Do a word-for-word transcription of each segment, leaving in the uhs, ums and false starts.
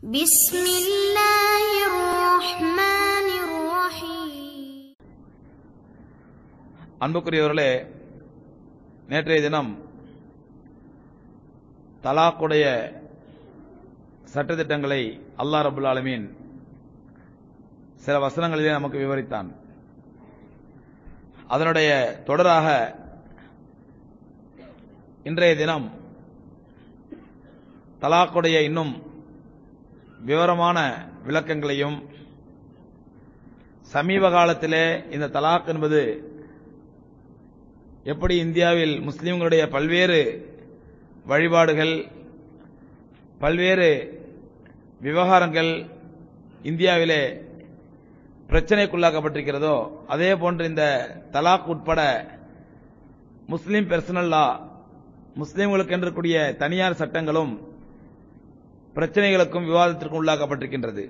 பிஸ்மில்லாஹிர் ரஹ்மானிர் ரஹீம். அன்புக்குரியவர்களே, நேற்றைய தினம் தலாக்குடைய சட்டத்திட்டங்களை அல்லாஹ் ரப்பல் ஆலமீன் சில வசனங்களிலே நமக்கு விவரித்தான். அதனுடைய தொடராக இன்றைய தினம் தலாக்குடைய இன்னும் விவரமான விளக்கங்களையும், சமீப காலத்திலே இந்த தலாக் என்பது எப்படி இந்தியாவில் முஸ்லிம்களுடைய பல்வேறு வழிபாடுகள், பல்வேறு விவகாரங்கள் இந்தியாவிலே பிரச்சனைக்குள்ளாக்கப்பட்டிருக்கிறதோ, அதே போன்று இந்த தலாக் உட்பட முஸ்லிம் பெர்சனல் லா, முஸ்லிம்களுக்கு என்று கூடிய தனியார் சட்டங்களும் பிரச்சனைகளுக்கும் விவாதத்திற்கும் உள்ளாக்கப்பட்டிருக்கின்றது.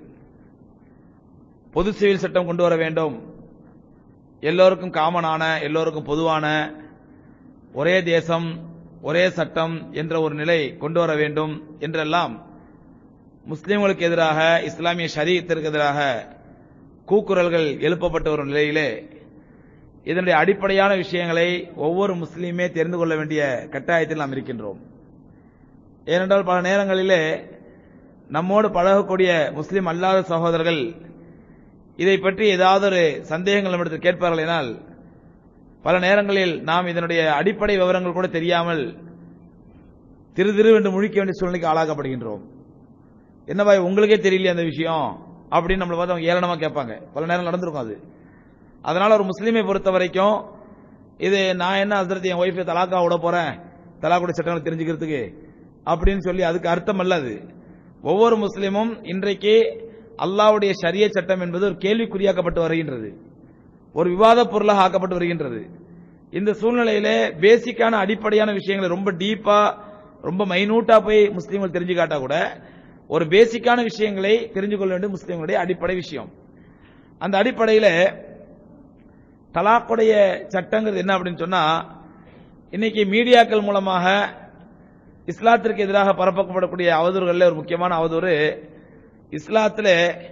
பொது சிவில் சட்டம் கொண்டு வர வேண்டும், எல்லோருக்கும் காமனான, எல்லோருக்கும் பொதுவான ஒரே தேசம் ஒரே சட்டம் என்ற ஒரு நிலை கொண்டு வர வேண்டும் என்றெல்லாம் முஸ்லிம்களுக்கு எதிராக, இஸ்லாமிய ஷரீஅத்திற்கு எதிராக கூக்குரல்கள் எழுப்பப்பட்ட ஒரு நிலையிலே இதனுடைய அடிப்படையான விஷயங்களை ஒவ்வொரு முஸ்லீமே தெரிந்து கொள்ள வேண்டிய கட்டாயத்தில் நாம் இருக்கின்றோம். ஏனென்றால் பல நேரங்களிலே நம்மோடு பழகக்கூடிய முஸ்லிம் அல்லாத சகோதரர்கள் இதை பற்றி ஏதாவது ஒரு சந்தேகங்கள் நம்மிடத்தில் கேட்பார்கள் என்றால், பல நேரங்களில் நாம் இதனுடைய அடிப்படை விவரங்கள் கூட தெரியாமல் திரு திரு என்று முழிக்க வேண்டிய சூழ்நிலைக்கு ஆளாக்கப்படுகின்றோம். என்னவா உங்களுக்கே தெரியலையே அந்த விஷயம் அப்படின்னு நம்மளை பார்த்து அவங்க ஏளனமா கேட்பாங்க. பல நேரம் நடந்திருக்கும் அது. அதனால ஒரு முஸ்லீமை பொறுத்த வரைக்கும் இது நான் என்ன ஹஸ்ரத் என் ஒய்ஃபை தலாக்கா விட போறேன், தலாக்குடைய சட்டங்களை தெரிஞ்சுக்கிறதுக்கு அப்படின்னு சொல்லி அதுக்கு அர்த்தம் அல்ல. அது ஒவ்வொரு முஸ்லீமும் இன்றைக்கு அல்லாஹ்வுடைய ஷரிய சட்டம் என்பது ஒரு கேள்விக்குறியாக்கப்பட்டு வருகின்றது, ஒரு விவாத பொருளாக ஆக்கப்பட்டு வருகின்றது. இந்த சூழ்நிலையிலே பேசிக்கான அடிப்படையான விஷயங்களை ரொம்ப டீப்பா, ரொம்ப மைனூட்டா போய் முஸ்லீம்கள் தெரிஞ்சு காட்டா கூட ஒரு பேசிக்கான விஷயங்களை தெரிஞ்சு கொள்ள வேண்டிய முஸ்லீம்களுடைய அடிப்படை விஷயம். அந்த அடிப்படையில தலாக்குடைய சட்டங்கள் என்ன அப்படின்னு சொன்னா, இன்னைக்கு மீடியாக்கள் மூலமாக இஸ்லாத்திற்கு எதிராக பரப்பப்படக்கூடிய அவதூறுகளில் ஒரு முக்கியமான அவதூறு, இஸ்லாத்துல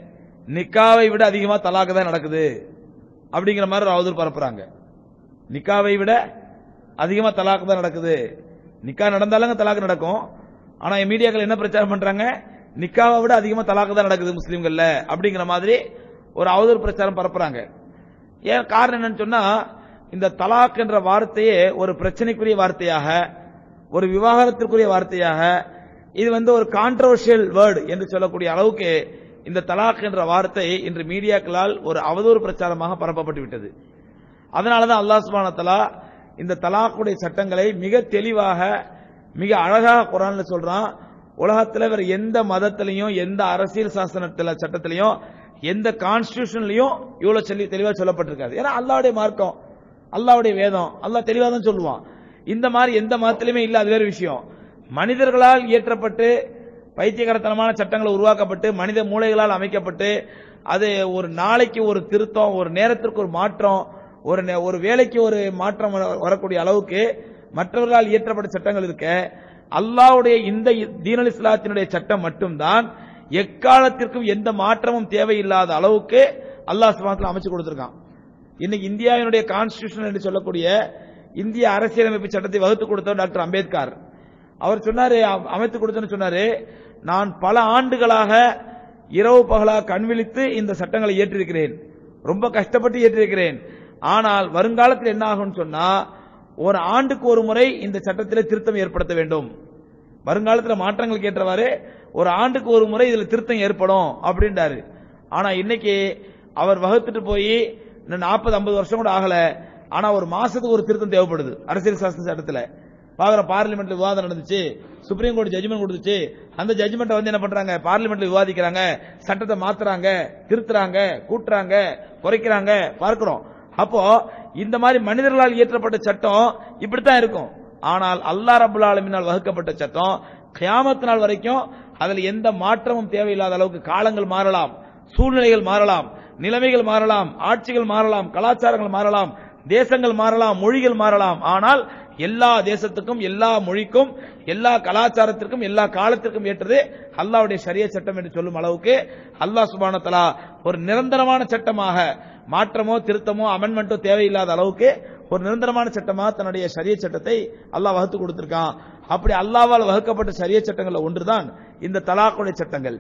நிக்காவை விட அதிகமா தலாக்கு தான் நடக்குது அப்படிங்கிற மாதிரி ஒரு அவதூறு பரப்புறாங்க. நிக்காவை விட அதிகமா தலாக்கு தான் நடக்குது, நிக்கா நடந்தாலும் தலாக்கு நடக்கும். ஆனா மீடியாக்கள் என்ன பிரச்சாரம் பண்றாங்க, நிக்காவை விட அதிகமா தலாக்கு தான் நடக்குது முஸ்லீம்கள்ல அப்படிங்கிற மாதிரி ஒரு அவதூறு பிரச்சாரம் பரப்புறாங்க. ஏன் காரணம் என்னன்னு சொன்னா, இந்த தலாக் என்ற வார்த்தையே ஒரு பிரச்சனைக்குரிய வார்த்தையாக, ஒரு விவாகரத்திற்குரிய வார்த்தையாக, இது வந்து ஒரு கான்ட்ரோவர்ஷியல் வேர்டு என்று சொல்லக்கூடிய அளவுக்கு இந்த தலாக் என்ற வார்த்தை இன்று மீடியாக்களால் ஒரு அவதூறு பிரச்சாரமாக பரப்பப்பட்டு விட்டது. அதனாலதான் அல்லாஹ் சுப்ஹானஹு வ தஆலா இந்த தலாக்குடைய சட்டங்களை மிக தெளிவாக, மிக அழகாக குர்ஆன்ல சொல்றான். உலகத்தில் வேற எந்த மதத்திலையும், எந்த அரசியல் சாசனத்தில சட்டத்திலையும், எந்த கான்ஸ்டிடியூஷன்லயும் இவ்வளவு சொல்லி தெளிவா சொல்லப்பட்டிருக்காது. ஏன்னா அல்லாஹ்வுடைய மார்க்கம், அல்லாஹ்வுடைய வேதம், அல்லாஹ் தெளிவா தான் சொல்லுவான். இந்த மாதிரி எந்த மதத்திலுமே இல்ல, அது வேற விஷயம். மனிதர்களால் இயற்றப்பட்டு பைத்தியகாரத்தனமான சட்டங்களை உருவாக்கப்பட்டு மனித மூளைகளால் அமைக்கப்பட்டு அது ஒரு நாளைக்கு ஒரு திருத்தம், ஒரு நேரத்திற்கு ஒரு மாற்றம், ஒரு ஒரு வேலைக்கு ஒரு மாற்றம் வரக்கூடிய அளவுக்கு மற்றவர்களால் இயற்றப்பட்ட சட்டங்கள் இருக்க, அல்லாஹ்வுடைய இந்த தீனுல் இஸ்லாத்தினுடைய சட்டம் மட்டும்தான் எக்காலத்திற்கும் எந்த மாற்றமும் தேவையில்லாத அளவுக்கு அல்லாஹ் சுப்ஹானஹு வ தஆலா அமைச்சு கொடுத்திருக்கான். இன்னைக்கு இந்தியாவினுடைய கான்ஸ்டிடியூஷன் என்று சொல்லக்கூடிய இந்திய அரசியலமைப்பு சட்டத்தை வகுத்து கொடுத்தவர் டாக்டர் அம்பேத்கர். அவர் சொன்னாரு, அமைத்து கொடுத்தன்னு சொன்னாரு, நான் பல ஆண்டுகளாக இரவு பகலாக கண்விழித்து இந்த சட்டங்களை ஏற்றிருக்கிறேன், ரொம்ப கஷ்டப்பட்டு ஏற்றிருக்கிறேன். ஆனால் வருங்காலத்தில் என்ன ஆகும்னு சொன்னா, ஒரு ஆண்டுக்கு ஒரு முறை இந்த சட்டத்தில் திருத்தம் ஏற்படுத்த வேண்டும், வருங்காலத்தில் மாற்றங்களுக்கு ஏற்றவாறு ஒரு ஆண்டுக்கு ஒரு முறை இதுல திருத்தம் ஏற்படும் அப்படின்றாரு. ஆனா இன்னைக்கு அவர் வகுத்துட்டு போய் நாற்பது ஐம்பது வருஷம் கூட ஆகல, ஆனா ஒரு மாசத்துக்கு ஒரு திருத்தம் தேவைப்படுது அரசியல் சாசன சட்டத்தில். பாக்குற பார்லிமெண்ட்ல விவாதம் நடந்துச்சு, சுப்ரீம் கோர்ட் ஜட்ஜ்மெண்ட் கொடுத்துச்சு, அந்த ஜட்ஜ்மெண்ட் வந்து என்ன பண்றாங்க, பார்லிமெண்ட்ல விவாதிக்கிறாங்க, சட்டத்தை மாத்துறாங்க, திருத்துறாங்க, கூட்டுறாங்க, குறைக்கிறாங்க பார்க்கிறோம். அப்போ இந்த மாதிரி மனிதர்களால் இயற்றப்பட்ட சட்டம் இப்படித்தான் இருக்கும். ஆனால் அல்லாஹ் ரப்பல் ஆலமீனால் வகுக்கப்பட்ட சட்டம் கியாமத் நாள் வரைக்கும் அதில் எந்த மாற்றமும் தேவையில்லாத அளவுக்கு காலங்கள் மாறலாம், சூழ்நிலைகள் மாறலாம், நிலைமைகள் மாறலாம், ஆட்சிகள் மாறலாம், கலாச்சாரங்கள் மாறலாம், தேசங்கள் மாறலாம், மொழிகள் மாறலாம். ஆனால் எல்லா தேசத்துக்கும், எல்லா மொழிக்கும், எல்லா கலாச்சாரத்திற்கும், எல்லா காலத்திற்கும் ஏற்றது அல்லாஹ்வுடைய ஷரியத் சட்டம் என்று சொல்லும் அளவுக்கு அல்லாஹ் சுப்ஹானஹு வ தஆலா ஒரு நிரந்தரமான சட்டமாக, மாற்றமோ திருத்தமோ அமெண்ட்மெண்டோ தேவையில்லாத அளவுக்கு ஒரு நிரந்தரமான சட்டமாக தன்னுடைய ஷரியத் சட்டத்தை அல்லாஹ் வகுத்து கொடுத்திருக்கான். அப்படி அல்லாஹ்வால் வகுக்கப்பட்ட ஷரியத் சட்டங்கள் ஒன்றுதான் இந்த தலாக்குடைய சட்டங்கள்.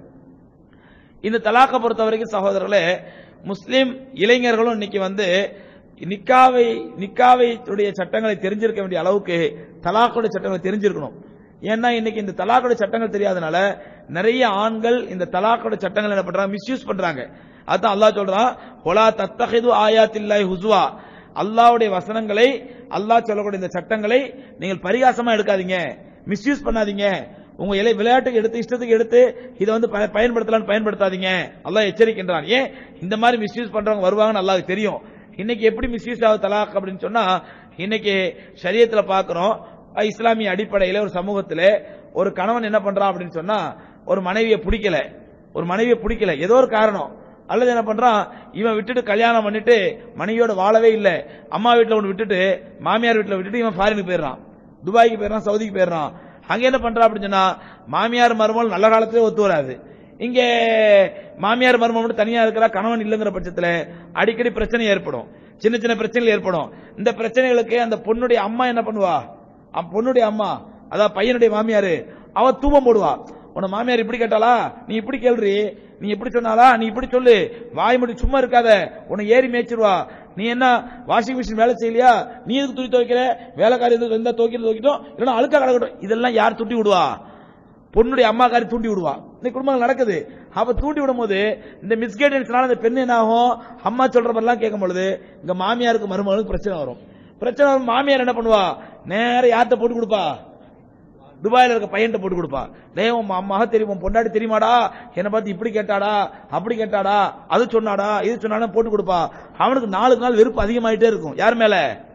இந்த தலாக்கை பொறுத்தவரைக்கும் சகோதரர்களே, முஸ்லிம் இளைஞர்களும் இன்னைக்கு வந்து நிக்காவை நிக்காவை சட்டங்களை தெரிஞ்சிருக்க வேண்டிய அளவுக்கு தலாக்குடைய சட்டங்களை தெரிஞ்சிருக்கணும். ஏன்னா இன்னைக்கு இந்த தலாக்குடைய சட்டங்கள் தெரியாதனால நிறைய ஆண்கள் இந்த தலாக்குடைய சட்டங்கள் என்ன பண்றாங்க, மிஸ்யூஸ் பண்றாங்க. அதான் அல்லாஹ் சொல்றான், ஒலா தத்தஹிது ஆயாத்தில்லாஹி ஹுஸ்வா, அல்லாஹ்வுடைய வசனங்களை, அல்லாஹ் சொல்லக்கூடிய இந்த சட்டங்களை நீங்கள் பரிகாசமா எடுக்காதீங்க, மிஸ்யூஸ் பண்ணாதீங்க. உங்க இலை விளையாட்டுக்கு எடுத்து இஷ்டத்துக்கு எடுத்து இதை வந்து பயன்படுத்தலாம்னு பயன்படுத்தாதீங்க, அல்லாஹ் எச்சரிக்கின்றான். ஏன் இந்த மாதிரி மிஸ்யூஸ் பண்றவங்க வருவாங்கன்னு அல்லாஹ்வுக்கு தெரியும். இன்னைக்கு எப்படி மிஸ்யூஸ் ஆகுது தலாக் அப்படின்னு சொன்னா, இன்னைக்கு ஷரியத்துல பாக்குறோம், இஸ்லாமிய அடிப்படையில் ஒரு சமூகத்தில் ஒரு கணவன் என்ன பண்றான் அப்படின்னு சொன்னா, ஒரு மனைவியை பிடிக்கல, ஒரு மனைவியை பிடிக்கல ஏதோ ஒரு காரணம், அல்லது என்ன பண்றான், இவன் விட்டுட்டு கல்யாணம் பண்ணிட்டு மனைவியோட வாழவே இல்லை, அம்மா வீட்டில் ஒன்று விட்டுட்டு மாமியார் வீட்டில் விட்டுட்டு இவன் ஃபாரினுக்கு போயிடுறான், துபாய்க்கு போயிடுறான், சவுதிக்கு போயிடுறான். அங்க என்ன பண்றா அப்படின்னு சொன்னா, மாமியார் மருமகள் நல்ல காலத்திலே ஒத்து வராது. இங்க மாமியார் மருமகள் மட்டும் தனியா இருக்கிறா, கணவன் இல்லைங்கிற பட்சத்தில் அடிக்கடி பிரச்சனை ஏற்படும், சின்ன சின்ன பிரச்சனைகள் ஏற்படும். இந்த பிரச்சனைகளுக்கு அந்த பொண்ணுடைய அம்மா என்ன பண்ணுவா, பொண்ணுடைய அம்மா அதாவது பையனுடைய மாமியாரு அவ தூபம் போடுவா. உன மாமியார் இப்படி கேட்டாளா, நீ இப்படி கேள்றி, நீ இப்படி சொன்னாலா, நீ இப்படி சொல்லு, வாய் முடி சும்மா இருக்காத, உன்னை ஏறி மேய்ச்சிருவா. நீ என்ன வாஷிங் மிஷின் வேலை செய்யலையா, நீ எதுக்கு துணி துவைக்கிற, வேலைக்காரி எந்த துவைக்கிறது துவைக்கிட்டோம், இல்லைன்னா அழுக்கா கிடக்கட்டும். இதெல்லாம் யார் தூண்டி விடுவா, பொண்ணுடைய அம்மாக்காரி தூண்டி விடுவா. இந்த குடும்பங்கள் நடக்குது. அப்ப தூண்டி விடும் போது இந்த மிஸ்கைடன்ஸ்னால அந்த பெண் என்ன ஆகும், அம்மா சொல்ற மாதிரிலாம் கேட்கும் பொழுது இங்க மாமியாருக்கு மருமகளுக்கு பிரச்சனை வரும். பிரச்சனை வரும், மாமியார் என்ன பண்ணுவா, நேர யார்கிட்ட போட்டு கொடுப்பா, துபாயில இருக்க பையன் போட்டு கொடுப்பா. தேவம் அம்மாக தெரியும், பொண்டாட்டி தெரியுமாடா, என்னை பார்த்து இப்படி கேட்டாடா, அப்படி கேட்டாடா, அது சொன்னாடா, இது சொன்னாலும் போட்டு கொடுப்பா. அவனுக்கு நாளுக்கு நாள் வெறுப்பு அதிகமாயிட்டே இருக்கும். யார் மேல,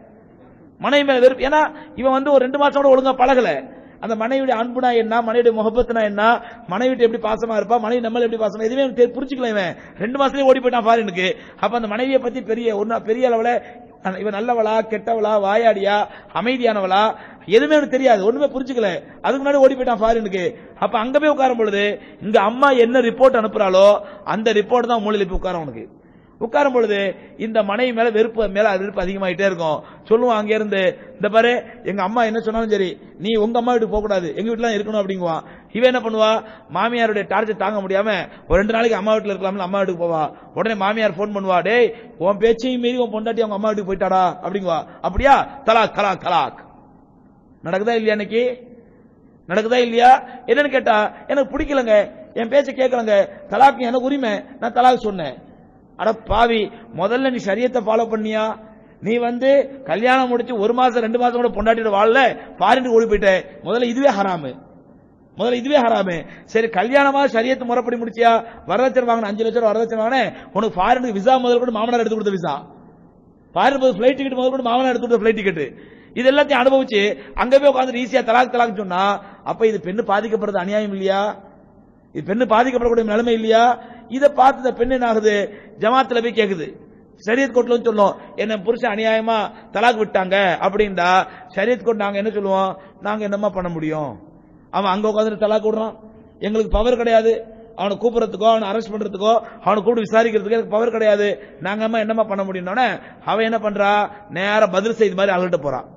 மனைவி மேல வெறுப்பு. ஏன்னா இவன் வந்து ஒரு ரெண்டு மாசம் கூட ஒழுங்கா பழகல. அந்த மனைவியுடைய அன்புனா என்ன, மனைவியுடைய முகப்பத்துனா என்ன, மனைவிட்டு எப்படி பாசமா இருப்பா, மனைவி நம்மள எப்படி பாசமா, எதுவுமே புரிஞ்சுக்கல. இவன் ரெண்டு மாசத்துலயே ஓடி போயிட்டான் ஃபாரினுக்கு. அப்ப அந்த மனைவியை பத்தி பெரிய ஒன்னு பெரிய அளவுல இவன் நல்லவளா கெட்டவளா வாயாடியா அமைதியானவளா எதுவுமே அவனுக்கு தெரியாது, ஒண்ணுமே புரிஞ்சுக்கல. அதுக்கு முன்னாடி ஓடி போயிட்டான் ஃபாரினுக்கு. அப்ப அங்க போய் உட்காரும் பொழுது இங்க அம்மா என்ன ரிப்போர்ட் அனுப்புறாளோ அந்த ரிப்போர்ட் தான் மூலையில போய் உட்காரும். அவனுக்கு உட்காரும் பொழுது இந்த மனைவி மேல வெறுப்பு மேல வெறுப்பு அதிகமாயிட்டே இருக்கும். சொல்லுவான் அங்க இருந்து, இந்த பாரு எங்க அம்மா என்ன சொன்னாலும் சரி, நீ உங்க அம்மா வீட்டுக்கு போக கூடாது, எங்க வீட்டுல இருக்கணும் அப்படிங்குவான். இவன் என்ன பண்ணுவா, மாமியாருடைய டார்ச்சர் தாங்க முடியாம ஒரு ரெண்டு நாளைக்கு அம்மா வீட்டுல இருக்கலாம்னு அம்மா வீட்டுக்கு போவா. உடனே மாமியார் போன் பண்ணுவா, டேய் உன் பேச்சையும் மீறி உன் பொண்டாட்டி அவங்க அம்மா வீட்டுக்கு போயிட்டாடா அப்படிங்குவா. அப்படியா, தலாக் தலாக் தலாக். நடக்குதா இல்லையா, இன்னைக்கு நடக்குதா இல்லையா? என்னன்னு கேட்டா, எனக்கு பிடிக்கலங்க, என் பேச்ச கேட்கலங்க, தலாக் எனக்கு உரிமை, நான் தலாக் சொன்னேன். அட பாவி, முதல்ல நீ ஷரியத்தை ஃபாலோ பண்ணியா? நீ வந்து கல்யாணம் முடிச்சு ஒரு மாசம் ரெண்டு மாசம் கூட பொண்டாட்டியோட வாழல, ஃபாரினுக்கு ஓடி போயிட்ட. முதல்ல இதுவே ஹராமு, முதல்ல இதுவே ஹராமு. சரி கல்யாணமா ஷரியத்து முறைப்படி முடிச்சியா? வரதட்சணை வாங்கின அஞ்சு லட்சம் வரதட்சணை வாங்கினேன், உனக்கு ஃபாரினுக்கு விசா முதல் கூட மாமனார் எடுத்து கொடுத்த விசா, ஃபாரின் பிளைட் டிக்கெட் முதல் கூட மாமனார் எடுத்து கொடுத்த பிளைட் டிக்கெட், இது எல்லாத்தையும் அனுபவிச்சு அங்க போய் உட்காந்து ஈஸியா தலாக் தலாக் சொன்னா, அப்ப இது பெண்ணு பாதிக்கப்படுறது அநியாயம் இல்லையா? இது பெண்ணு பாதிக்கப்படக்கூடிய நிலைமை இல்லையா? இதை பார்த்து இந்த பெண் என்ன ஆகுது, ஜமாத்துல போய் கேக்குது, ஷரியத் கோர்ட்ல சொல்லும், என்ன புருஷன் அநியாயமா தலாக் விட்டாங்க அப்படின்டா, ஷரியத் கோர்ட் நாங்க என்ன சொல்லுவோம், நாங்க என்னமா பண்ண முடியும்? அவன் அங்க உட்காந்து தலாக் விடுறான், எங்களுக்கு பவர் கிடையாது, அவனை கூப்பிடறதுக்கோ அவனை அரெஸ்ட் பண்றதுக்கோ அவனை கூப்பிட்டு விசாரிக்கிறதுக்கோ எனக்கு பவர் கிடையாது, நாங்க அம்மா என்னமா பண்ண முடியும்னு அவன் என்ன பண்றா, நேரம் பதில் செய்த மாதிரி அழுட்டு போறான்,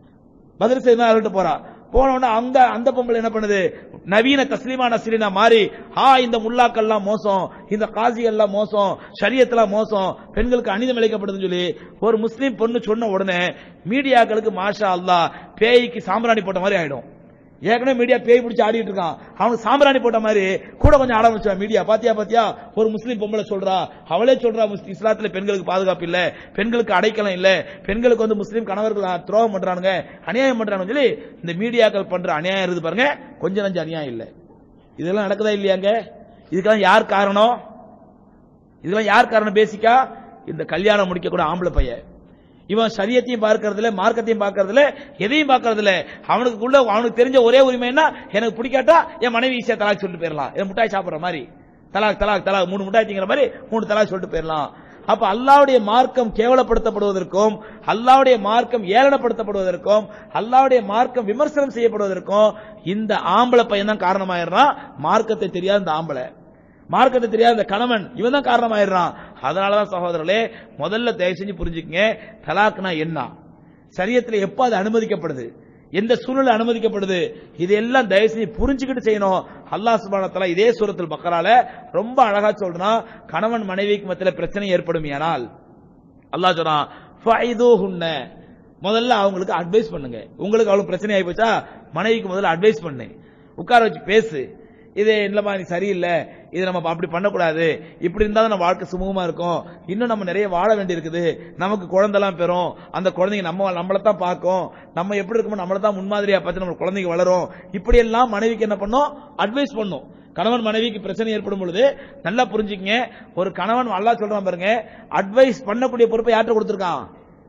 பதில் செய்த மாதிரி அழுட்டு போறான். போன அங்க அந்த பொம்பளை என்ன பண்ணுது, நவீன தஸ்லீமா நஸ்ரீனா மாறி, ஆ இந்த முல்லாக்கள்லாம் மோசம், இந்த காசி எல்லாம் மோசம், ஷரியத்லாம் மோசம், பெண்களுக்கு அநீதம் இழைக்கப்படுதுன்னு சொல்லி ஒரு முஸ்லீம் பொண்ணு சொன்ன உடனே மீடியாக்களுக்கு மாஷா அல்லாஹ் பேய்க்கு சாம்பிராணி போட்ட மாதிரி ஆயிடும். ஏற்கனவே மீடியா பேய் பிடிச்சி ஆடிட்டு இருக்கான், அவனுக்கு சாம்பிராணி போட்ட மாதிரி கூட கொஞ்சம் ஆட வச்சா மீடியா. பாத்தியா பாத்தியா ஒரு முஸ்லீம் பொம்பளை சொல்றா, அவளே சொல்றா இஸ்லாத்துல பெண்களுக்கு பாதுகாப்பு இல்ல, பெண்களுக்கு அடைக்கலம் இல்ல, பெண்களுக்கு வந்து முஸ்லீம் கணவர்கள் துரோகம் பண்றானுங்க, அநியாயம் பண்றானு சொல்லி இந்த மீடியாக்கள் பண்ற அநியாயம் இருக்குது பாருங்க, கொஞ்சம் நஞ்சம் அநியாயம் இல்ல. இதெல்லாம் நடக்குதா இல்லையாங்க? இதுக்கெல்லாம் யார் காரணம்? இதெல்லாம் யார் காரணம்? பேசிக்கா இந்த கல்யாணம் முடிக்க கூட ஆம்பளை பையன், இவன் சரியத்தையும் பார்க்கறதுல மார்க்கத்தையும் பார்க்கறதுல எதையும் பார்க்கறதுல அவனுக்குள்ள அவனுக்கு தெரிஞ்ச ஒரே உரிமை என்ன, எனக்கு பிடிக்காட்டா என் மனைவி ஈஸியா தலாக் சொல்லிட்டு போயிடலாம், என் முட்டாய் சாப்பிடுற மாதிரி தலாக் தலாக் தலாக் மூணு முட்டாய் திங்கிற மாதிரி மூணு தலாக் சொல்லிட்டு போயிடலாம். அப்ப அல்லாஹ்வுடைய மார்க்கம் கேவலப்படுத்தப்படுவதற்கும் அல்லாஹ்வுடைய மார்க்கம் ஏளனப்படுத்தப்படுவதற்கும் அல்லாஹ்வுடைய மார்க்கம் விமர்சனம் செய்யப்படுவதற்கும் இந்த ஆம்பளை பையன் தான் காரணமாயிடுறான். மார்க்கத்தை தெரியாத இந்த ஆம்பளை, மார்க்கத்தை தெரியாத இந்த கணவன், இவன் தான் காரணமாயிடுறான். அதனாலதான் சகோதரர்களே, முதல்ல தயவு செஞ்சு புரிஞ்சுக்கங்க, தலாக்னா என்ன, ஷரியத்துல எப்ப அது அனுமதிக்கப்படுது, எந்த சூழ்நிலை அனுமதிக்கப்படுது, இதெல்லாம் தயவு செஞ்சு புரிஞ்சுக்கிட்டு செய்யணும். அல்லாஹ் சுப்ஹானஹு வ தஆலா இதே சூரத்துல் பக்ரால ரொம்ப அழகா சொல்றான், கணவன் மனைவிக்கு மத்தியில பிரச்சனை ஏற்படுமையானால் அல்லாஹ் சொல்றான் ஃபைதுஹுன்ன, முதல்ல அவங்களுக்கு அட்வைஸ் பண்ணுங்க. உங்களுக்கு அவ்வளவு பிரச்சனை ஆகி போச்சா, மனைவிக்கு முதல்ல அட்வைஸ் பண்ணு, உட்கார வச்சு பேசு, இது இல்லமா நீ சரியில்லை, இது நம்ம அப்படி பண்ணக்கூடாது, இப்படி இருந்தா நம்ம வாழ்க்கை சுமூகமா இருக்கும், இன்னும் நம்ம நிறைய வாழ வேண்டி இருக்குது, நமக்கு குழந்தைலாம் பெறும், அந்த குழந்தைங்க நம்ம நம்மளை தான் பார்க்கும், நம்ம எப்படி இருக்கோமோ நம்மளை தான் முன்மாதிரியா பார்த்து நம்ம குழந்தைங்க வளரும், இப்படி எல்லாம் மனைவிக்கு என்ன பண்ணும், அட்வைஸ் பண்ணும். கணவன் மனைவிக்கு பிரச்சனை ஏற்படும் பொழுது நல்லா புரிஞ்சுக்கங்க, ஒரு கணவன் அல்லாஹ் சொல்றான் பாருங்க, அட்வைஸ் பண்ணக்கூடிய பொறுப்பை யார்கிட்ட கொடுத்திருக்கான்,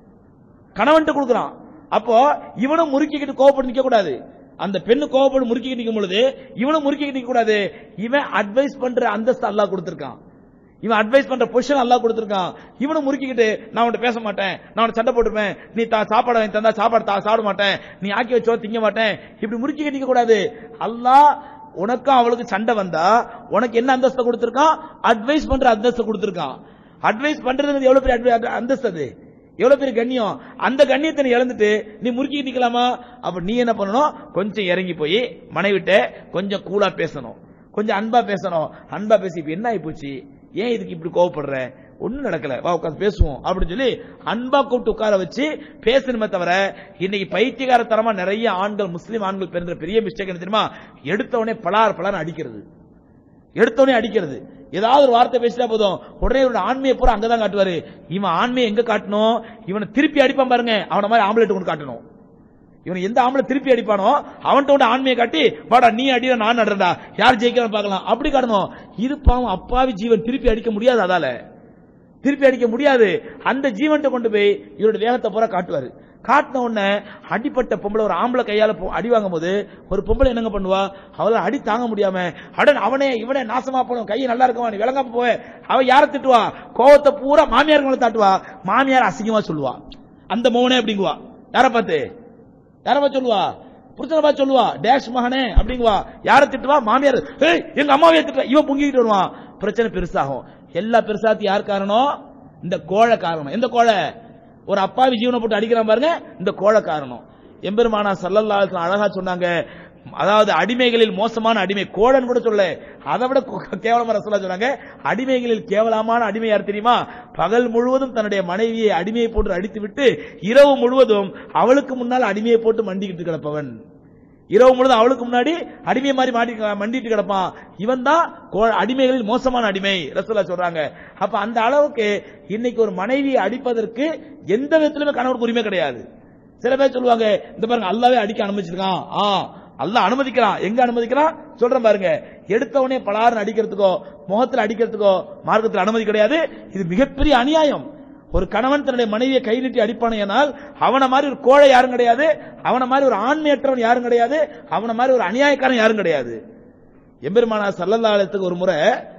கணவன்கிட்ட கொடுக்குறான். அப்போ இவனும் முறுக்கிக்கிட்டு கோவப்பட்டு நிக்க கூடாது. அந்த பெண்ணு கோவப்பட்டு முறுக்கிக்கிட்டு நிற்கும் பொழுது இவனும் முறுக்கிக்கிட்டு நிக்க கூடாது. இவன் அட்வைஸ் பண்ற அந்தஸ்து அல்லாஹ் கொடுத்திருக்கான், இவன் அட்வைஸ் பண்ற பொசிஷன் அல்லாஹ் கொடுத்திருக்கான். இவனும் முறுக்கிக்கிட்டு நான் உன்கிட்ட பேச மாட்டேன், நான் உன்னை சண்டை போட்டுப்பேன், நீ சாப்பாடு வாங்கி தந்தா சாப்பாடு சாப்பிட மாட்டேன், நீ ஆக்கி வச்சோ திங்க மாட்டேன், இப்படி முறுக்கிக்கிட்டு நிக்க கூடாது. அல்லாஹ் உனக்கும் அவளுக்கு சண்டை வந்தா உனக்கு என்ன அந்தஸ்து கொடுத்திருக்கான், அட்வைஸ் பண்ற அந்தஸ்து கொடுத்திருக்கான். அட்வைஸ் பண்றது எவ்வளவு பெரிய அந்தஸ்து, அது எவ்வளவு பெரிய கண்ணியம். அந்த கண்ணியத்தை நீ இழந்துட்டு நீ முறுக்கி நிக்கலாமா? அப்ப நீ என்ன பண்ணணும், கொஞ்சம் இறங்கி போய் மனைவிட்ட கொஞ்சம் கூலா பேசணும், கொஞ்சம் அன்பா பேசணும். அன்பா பேசி இப்ப என்ன ஆகி போச்சு, ஏன் இதுக்கு இப்படி கோவப்படுற, ஒண்ணும் நடக்கல, வா உட்காந்து பேசுவோம் அப்படின்னு சொல்லி அன்பா கூப்பிட்டு உட்கார வச்சு பேசணுமே தவிர, இன்னைக்கு பைத்தியகாரத்தனமா நிறைய ஆண்கள், முஸ்லீம் ஆண்கள் பெறுற பெரிய மிஸ்டேக் என்ன தெரியுமா, எடுத்தவனே பலார் பலார் அடிக்கிறது, எடுத்தவனே அடிக்கிறது. ஏதாவது ஒரு வார்த்தை பேசிட்டா போதும் உடனே இவரோட ஆண்மையை பூரா அங்கதான் காட்டுவாரு. இவன் ஆண்மையை எங்க காட்டணும், இவனை திருப்பி அடிப்பான் பாருங்க, அவன மாதிரி ஆம்பளை கொண்டு காட்டணும். இவன் எந்த ஆம்பளை திருப்பி அடிப்பானோ அவன்கிட்ட ஆண்மையை காட்டி, வாடா நீ அடிடா நான் நடுறா, யார் ஜெயிக்கிறான்னு பார்க்கலாம், அப்படி காட்டணும். இருப்பாவும் அப்பாவி ஜீவன் திருப்பி அடிக்க முடியாது, அதால திருப்பி அடிக்க முடியாது. அந்த ஜீவன்கிட்ட கொண்டு போய் இவரோட வேகத்தை பூரா காட்டுவாரு. காட்டின உடனே அடிப்பட்ட பொம்பளை ஒரு ஆம்பளை கையால அடி வாங்கும் போது ஒரு பொம்பளை என்னங்க பண்ணுவா, அவளை அடி தாங்க முடியாம அடன் அவனே இவனே நாசமா போடும், கையை நல்லா இருக்கவா, நீ விளங்காம போவ, அவ யாரை திட்டுவா, கோவத்தை பூரா மாமியார் தாட்டுவா, மாமியார் அசிங்கமா சொல்லுவா, அந்த மோனே அப்படிங்குவா, யார பார்த்து யார பார்த்து சொல்லுவா, புருஷனை பார்த்து சொல்லுவா, டேஷ் மகனே அப்படிங்குவா, யாரை திட்டுவா, மாமியார், எங்க அம்மாவே திட்டுவா, இவன் பொங்கிட்டு வருவான், பிரச்சனை பெருசாகும். எல்லா பெருசாத்தி யார் காரணம், இந்த கோழை காரணம். எந்த கோழை, ஒரு அப்பாவி ஜீவனை போட்டு அடிக்கிறான் பாருங்க, இந்த கோழை காரணம். எம்பெருமானா ஸல்லல்லாஹு அலைஹி வஸல்லம் அழகா சொன்னாங்க, அதாவது அடிமைகளில் மோசமான அடிமை கோழன் கூட சொல்ல, அதை விட கேவலமா ரசூலுல்லாஹ் சொன்னாங்க, அடிமைகளில் கேவலமான அடிமை யார் தெரியுமா, பகல் முழுவதும் தன்னுடைய மனைவியை அடிமையை போட்டு அடித்து விட்டு இரவு முழுவதும் அவளுக்கு முன்னால் அடிமையை போட்டு மண்டிக்கிட்டு கிடப்பவன், இரவு முழுவதும் அவளுக்கு முன்னாடி அடிமை மாதிரி மாட்டி மண்டிட்டு கிடப்பான், இவன் தான் அடிமைகளில் மோசமான அடிமை ரசூலுல்லாஹ் சொல்றாங்க. அப்ப அந்த அளவுக்கு இன்னைக்கு ஒரு மனைவியை அடிப்பதற்கு எந்த விதத்திலுமே கணவருக்கு உரிமை கிடையாது. சில பேர் சொல்லுவாங்க, இந்த பாருங்க அல்லாவே அடிக்க அனுமதிச்சிருக்கான், ஆ அல்லாஹ் அனுமதிக்கிறான், எங்க அனுமதிக்கிறான் சொல்றேன் பாருங்க, எடுத்தவனே பலாருன்னு அடிக்கிறதுக்கோ முகத்தில் அடிக்கிறதுக்கோ மார்க்கத்தில் அனுமதி கிடையாது. இது மிகப்பெரிய அநியாயம். ஒரு கணவன் தன்னுடைய மனைவியை கை நீட்டி அடிப்பானையானால் அவனை மாதிரி ஒரு கோழை யாரும் கிடையாது, அவனை மாதிரி ஒரு ஆண்மையற்றவன் யாரும் கிடையாது, அவனை மாதிரி ஒரு அநியாயக்காரன் யாரும் கிடையாது. எம்பெருமானார் ஸல்லல்லாஹு அலைஹி வஸல்லம் ஒரு முறை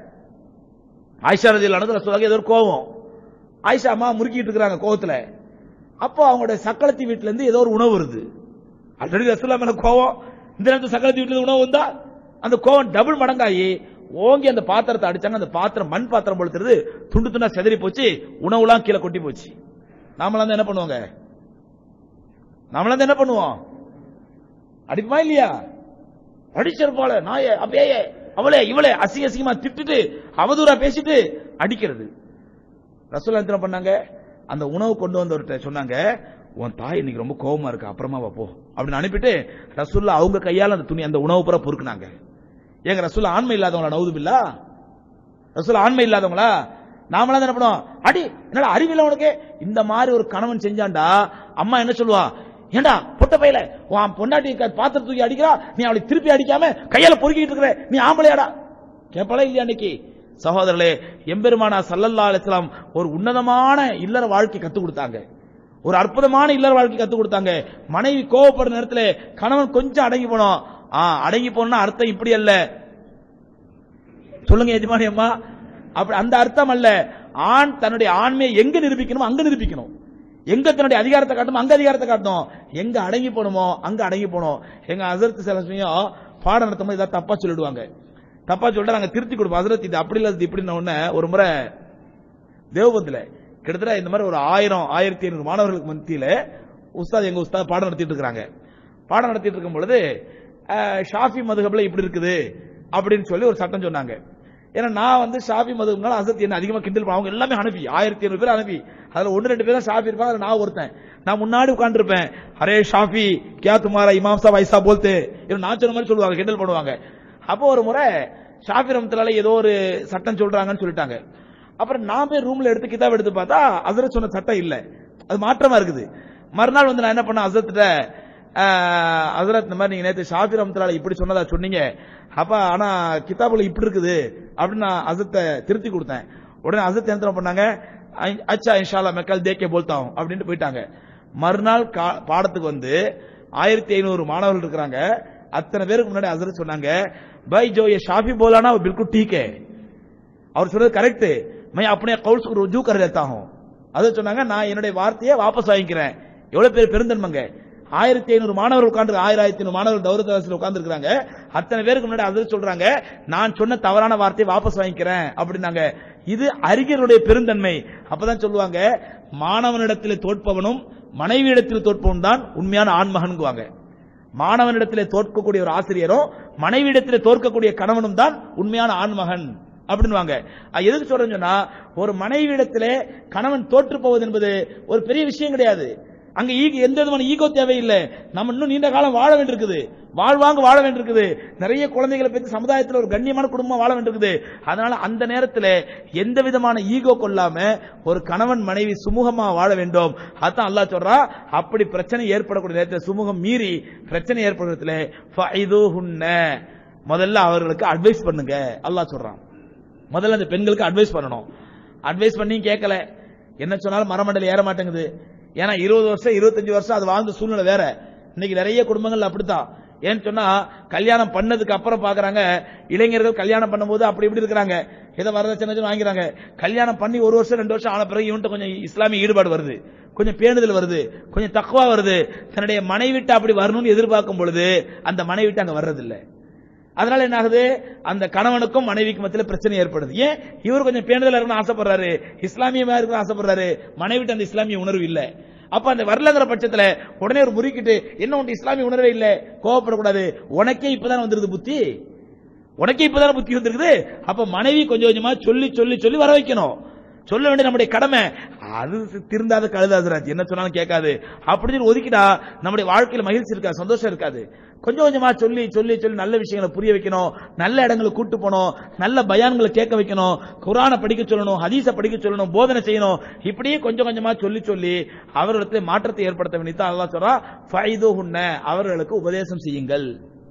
ஆயிஷா ரலியல்லாஹு அன்ஹா சொல்றாங்க, ஏதோ ஒரு கோவம், ஆயிஷா அம்மா முறுக்கிட்டு இருக்கிறாங்க கோவத்துல. அப்போ அவங்களுடைய சக்களத்தி வீட்டுல இருந்து ஏதோ ஒரு உணவு வருது. ஆல்ரெடி ரசூலுல்லாஹ் மேல கோவம், இந்த நேரத்தில் சக்களத்தி வீட்டுல உணவு வந்தா அந்த கோவம் டபுள் மடங்காயி ஓங்கி அந்த பாத்திரத்தை அடிச்சாங்க. அந்த பாத்திரம் மண் பாத்திரம் பொழுது துண்டு துண்டா செதறி போச்சு, உணவுலாம் கீழே கொட்டி போச்சு. நாமளாம் என்ன பண்ணுவாங்க, நாமளாம் என்ன பண்ணுவோம், அடிப்பா இல்லையா, அடிச்சிருப்பாள நாய அப்படியே அவளே இவளே அசிங்க அசிங்கமா திட்டுட்டு அவதூறா பேசிட்டு அடிக்கிறது. ரசூலுல்லாஹ் என்ன பண்ணாங்க, அந்த உணவு கொண்டு வந்தவர்கிட்ட சொன்னாங்க, உன் தாய் இன்னைக்கு ரொம்ப கோபமா இருக்கு, அப்புறமா போ அப்படின்னு அனுப்பிட்டு ரசூலுல்லாஹ் அவங்க கையால அந்த துணி அந்த உணவு பூரா பொறுக்குனாங்க. ஏங்க ரசூலுல்லாஹ் ஆண்மை இல்லாதவங்களா, நவுதுபில்லா, ரசூலுல்லாஹ் ஆண்மை இல்லாதவங்களா? நாமளாம் என்ன பண்ணுவோம், அடி என்னடா அறிவில்லை உனக்கு, இந்த மாதிரி ஒரு கணவன் செஞ்சாண்டா அம்மா என்ன சொல்லுவா, ஏண்டா பொட்ட பையில உன் பொண்டாட்டி பாத்திரம் தூக்கி அடிக்கிறா, நீ அவளை திருப்பி அடிக்காம கையால பொறுக்கிட்டு இருக்கிற, நீ ஆம்பளையாடா கேப்பளா இல்லையா? அன்னைக்கு சகோதரர்களே, எம்பெருமானார் ஸல்லல்லாஹு அலைஹி வஸல்லம் ஒரு உன்னதமான இல்லற வாழ்க்கை கத்துக் கொடுத்தாங்க, ஒரு அற்புதமான இல்லற வாழ்க்கை கத்துக் கொடுத்தாங்க. மனைவி கோவப்படுற நேரத்தில் கணவன் கொஞ்சம் அடங்கி போனோம், அடங்கி போனா அர்த்தம் இப்படி அல்ல, சொல்லுங்க எஜமானி அம்மா, அப்படி அந்த அர்த்தம் அல்ல. ஆண் தன்னுடைய ஆண்மையை எங்க நிரூபிக்கணுமோ அங்க நிரூபிக்கணும். எங்க தன்னுடைய அதிகாரத்தை காட்டணும் அங்க அதிகாரத்தை காட்டணும். எங்க அடங்கி போகணுமோ அங்க அடங்கி போகணும். எங்க ஹஸரத் சில சமயம் பாடம் நடத்தும் ஏதாவது தப்பா சொல்லிடுவாங்க. தப்பா சொல்லிட்டு நாங்க திருத்தி கொடுப்போம். ஹஸரத் இது அப்படி இல்ல இப்படின்னு உடனே ஒரு முறை தேவபந்தில கிட்டத்தட்ட இந்த மாதிரி ஒரு ஆயிரம் ஆயிரத்தி ஐநூறு மாணவர்களுக்கு மத்தியில உஸ்தாத் எங்க உஸ்தாத் பாடம் நடத்திட்டு இருக்காங்க. பாடம் நடத்திட்டு இருக்கும் பொழுது ஷாஃபி மதுஹப்ல இப்படி இருக்குது அப்படின்னு சொல்லி ஒரு சட்டம் சொன்னாங்க. ஏன்னா நான் வந்து ஷாஃபி மதுஹப்னால ஹஸரத் என்ன அதிகமா கிண்டல் பண்ண, அவங்க எல்லாமே அனுப்பி ஆயிரத்தி ஐநூறு பேர் அனுப்பி அதுல ஒன்னு ரெண்டு பேர் தான் ஷாஃபி இருப்பாங்க. நான் ஒருத்தன், நான் முன்னாடி உட்கார்ந்துருப்பேன். அரே ஷாஃபி கியா துமாரா இமாம் சாப் ஐசா போல்தே நான் சொன்ன மாதிரி சொல்லுவாங்க, கிண்டல் பண்ணுவாங்க. அப்போ ஒரு முறை ஷாஃபி ரஹ்மத்துல்லாஹி ஏதோ ஒரு சட்டம் சொல்றாங்கன்னு சொல்லிட்டாங்க. அப்புறம் நான் போய் ரூம்ல எடுத்து கிதாப் எடுத்து பார்த்தா ஹஸரத் சொன்ன சட்டம் இல்ல, அது மாற்றமா இருக்குது. மறுநாள் வந்து நான் என்ன பண்ண ஹஸரத்ட்ட, ஹஸரத் இந்த மாதிரி நீங்க நேத்து ஷாஃபி ரஹ்மத்துல்லாஹி இப்படி சொன்னதா சொன்னீங்க, அப்ப ஆனா கிதாபுல இப்படி இருக்குது அப்படின்னு நான் ஹஸரத்தை திருத்தி கொடுத்தேன். உடனே ஹஸரத் என்ன பண்ணாங்க, அச்சா இன்ஷா அல்லாஹ் मैं कल देख के बोलता हूं அப்படினு போயிட்டாங்க. மறுநாள் பாடத்துக்கு வந்து ஆயிரத்தி ஐநூறு மாணவர்கள் இருக்காங்க. அத்தனை பேருக்கு முன்னாடி ஹஸரத் சொன்னாங்க, भाई जो ये शाफी बोला ना वो बिल्कुल ठीक है, அவர் சொல்றது கரெக்ட், मैं अपने कौल को रुजू कर लेता हूं. அது சொன்னாங்க, நான் என்னுடைய வார்த்தையை வாபஸ் வாங்கிக்கிறேன். எவ்வளவு பேர் பெருந்தன்மைங்க. ஆயிரத்தி ஐநூறு மாணவர்கள் உட்கார்ந்து ஆயிரத்தி ஐநூறு மாணவர்கள் தௌரத் உட்கார்ந்து இருக்காங்க. அத்தனை பேருக்கு முன்னாடி ஹஸரத் சொல்றாங்க, நான் சொன்ன தவறான வார்த்தையை வாபஸ் வாங்கிக்கிறேன் அப்படின்னாங்க. இது அறிஞருடைய பெருந்தன்மை. அப்பதான் சொல்லுவாங்க, மாணவனிடத்தில் தோற்பவனும் மனைவியிடத்தில் தோற்பவன் தான் உண்மையான ஆண்மகன்குவாங்க. மாணவனிடத்தில் தோற்கக்கூடிய ஒரு ஆசிரியரும் மனைவியிடத்தில் தோற்கக்கூடிய கணவனும் தான் உண்மையான ஆண்மகன் அப்படின்வாங்க. எதுக்கு சொல்றேன்னு சொன்னா, ஒரு மனைவியிடத்திலே கணவன் தோற்று போவது என்பது ஒரு பெரிய விஷயம் கிடையாது. அங்க எந்த விதமான ஈகோ தேவையில்லை. நம்ம இன்னும் நீண்ட காலம் வாழ வேண்டியிருக்குது, வாழ்வாங்க வாழ வேண்டியிருக்குது, நிறைய குழந்தைகளை பற்றி சமுதாயத்தில் ஒரு கண்ணியமான குடும்பம் வாழ வேண்டியிருக்குது. அதனால அந்த நேரத்தில் எந்த விதமான ஈகோ கொள்ளாம ஒரு கணவன் மனைவி சுமூகமா வாழ வேண்டும். அதான் அல்லாஹ் சொல்றா, அப்படி பிரச்சனை ஏற்படக்கூடிய நேரத்தில் சுமூகம் மீறி பிரச்சனை ஏற்படுறதுல ஃபைதுஹுன்ன, முதல்ல அவர்களுக்கு அட்வைஸ் பண்ணுங்க அல்லாஹ் சொல்றான். முதல்ல அந்த பெண்களுக்கு அட்வைஸ் பண்ணணும். அட்வைஸ் பண்ணி கேட்கல, என்ன சொன்னாலும் மரமண்டல ஏற மாட்டேங்குது. ஏன்னா இருபது வருஷம் இருபத்தஞ்சு வருஷம் அது வாழ்ந்த சூழ்நிலை வேற. இன்னைக்கு நிறைய குடும்பங்கள் அப்படித்தான். ஏன்னு சொன்னா, கல்யாணம் பண்ணதுக்கு அப்புறம் பாக்குறாங்க இளைஞர்கள் கல்யாணம் பண்ணும்போது அப்படி இப்படி இருக்கிறாங்க, ஏதோ வரதட்சணை வாங்கிறாங்க. கல்யாணம் பண்ணி ஒரு வருஷம் ரெண்டு வருஷம் ஆன பிறகு இவன்ட்டு கொஞ்சம் இஸ்லாமிய ஈடுபாடு வருது, கொஞ்சம் பேணுதல் வருது, கொஞ்சம் தக்வா வருது. தன்னுடைய மனைவிட்டு அப்படி வரணும்னு எதிர்பார்க்கும் பொழுது அந்த மனைவிட்டு அங்க வர்றதில்லை. அதனால என்ன ஆகுது, அந்த கணவனுக்கும் மனைவிக்கும் மத்தியில பிரச்சனை ஏற்படுது. ஏன், இவர் கொஞ்சம் பேணுதலா இருக்கணும்னு ஆசைப்படுறாரு, இஸ்லாமியமா இருக்கணும்னு ஆசைப்படுறாரு, மனைவிட்டு அந்த இஸ்லாமிய உணர்வு இல்ல. அப்ப அந்த வரலங்கிற பட்சத்துல உடனே ஒரு முறிக்கிட்டு, என்ன உன் இஸ்லாமிய உணர்வே இல்ல, கோவப்படக்கூடாது, உனக்கே இப்பதான் வந்துருது புத்தி, உனக்கே இப்பதான் புத்தி வந்திருக்குது. அப்ப மனைவி கொஞ்சம் கொஞ்சமா சொல்லி சொல்லி சொல்லி வர வைக்கணும். சொல்ல வேண்டிய நம்முடைய கடமை. அது திருந்தாத கழுதாது, என்ன சொன்னாலும் கேட்காது அப்படின்னு ஒதுக்கிட்டா நம்முடைய வாழ்க்கையில மகிழ்ச்சி இருக்காது, சந்தோஷம் இருக்காது. கொஞ்சம் கொஞ்சமா சொல்லி சொல்லி சொல்லி நல்ல விஷயங்களை புரிய வைக்கணும், நல்ல இடங்களுக்கு கூட்டு போகணும், நல்ல பயான்களை கேட்க வைக்கணும், குர்ஆனை படிக்க சொல்லணும், ஹதீஸை படிக்க சொல்லணும், போதனை செய்யணும். இப்படியே கொஞ்சம் கொஞ்சமா சொல்லி சொல்லி அவர்களிடத்தில் மாற்றத்தை ஏற்படுத்த வேண்டியது அல்லாஹ் சொல்றா, ஃபைதுஹுன்ன, அவர்களுக்கு உபதேசம் செய்யுங்கள்.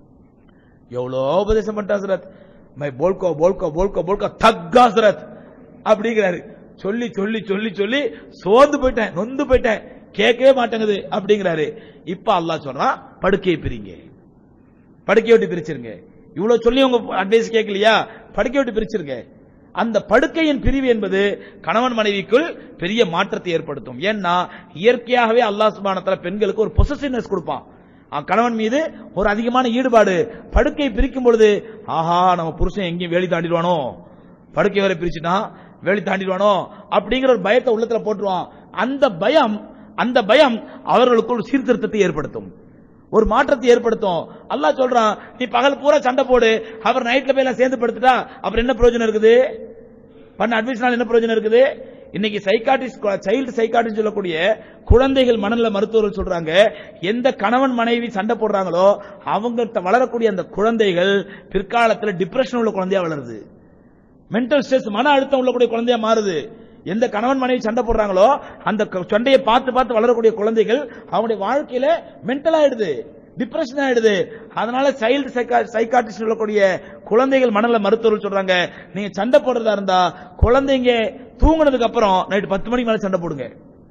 எவ்வளோ உபதேசம் பண்ணிட்டா ஹஸரத், மை போல்கோ போல்கோ போல்கோ போல்கோ தக்கா ஹஸரத் அப்படிங்கிறாரு. சொல்லி சொல்லி சொல்லி சொல்லி சோர்ந்து போயிட்டேன், நொந்து போயிட்டேன், கேட்கவே மாட்டேங்குது அப்படிங்கிறாரு. இப்ப அல்லாஹ் சொல்றான், படுக்கையை பிரிங்க, படுக்கையை விட்டு பிரிச்சிருங்க. இவ்வளவு சொல்லி உங்க அட்வைஸ் கேட்கலையா, படுக்கையை விட்டு பிரிச்சிருங்க. அந்த படுக்கையின் பிரிவு என்பது கணவன் மனைவிக்குள் பெரிய மாற்றத்தை ஏற்படுத்தும். ஏன்னா இயற்கையாகவே அல்லாஹ் சுப்ஹானஹு வ தஆலா பெண்களுக்கு ஒரு பொசசிவ்னஸ் கொடுப்பான், கணவன் மீது ஒரு அதிகமான ஈடுபாடு. படுக்கை பிரிக்கும் பொழுது, ஆஹா நம்ம புருஷன் எங்கேயும் வேலி தாண்டிடுவானோ, படுக்கை வரை பிரிச்சுட்டான் வேலி தாண்டிடுவானோ அப்படிங்கிற ஒரு பயத்தை உள்ளத்துல போட்டுருவான். அந்த பயம் அந்த பயம் அவர்களுக்கு ஒரு சீர்திருத்தத்தை ஏற்படுத்தும், ஒரு மாற்றத்தை ஏற்படுத்தும். அல்லாஹ் சொல்றான், நீ பகல் பூரா சண்டை போடு, அவர் நைட்ல போய் எல்லாம் சேர்ந்து படுத்துட்டா அப்புறம் என்ன பிரயோஜனம் இருக்குது, பண்ண அட்வைஸ்னால என்ன பிரயோஜனம் இருக்குது? இன்னைக்கு சைக்காட்ரிஸ்ட், சைல்டு சைக்காட்ரிஸ்ட் சொல்லக்கூடிய குழந்தைகள் மனநல மருத்துவர்கள் சொல்றாங்க, எந்த கணவன் மனைவி சண்டை போடுறாங்களோ அவங்க வளரக்கூடிய அந்த குழந்தைகள் பிற்காலத்தில் டிப்ரெஷன் உள்ள குழந்தையா வளருது, மென்டல் ஸ்ட்ரெஸ், மன அழுத்தம் உள்ளக்கூடிய குழந்தையா மாறுது. எந்த கணவன் மனைவி சண்டை போடுறாங்களோ அந்த சண்டையை பார்த்து பார்த்து வளரக்கூடிய குழந்தைகள் அவங்களுடைய வாழ்க்கையில மென்டல் ஆயிடுது, டிப்ரெஷன் ஆயிடுது. அதனால சைல்டு சைக்காட்ரிஸ்ட் சொல்லக்கூடிய குழந்தைகள் மனநல மருத்துவர்கள் சொல்றாங்க, நீங்க சண்டை போடுறதா இருந்தா குழந்தைங்க தூங்குனதுக்கு அப்புறம் நைட் பத்து மணிக்கு மேல சண்டை போடுங்க.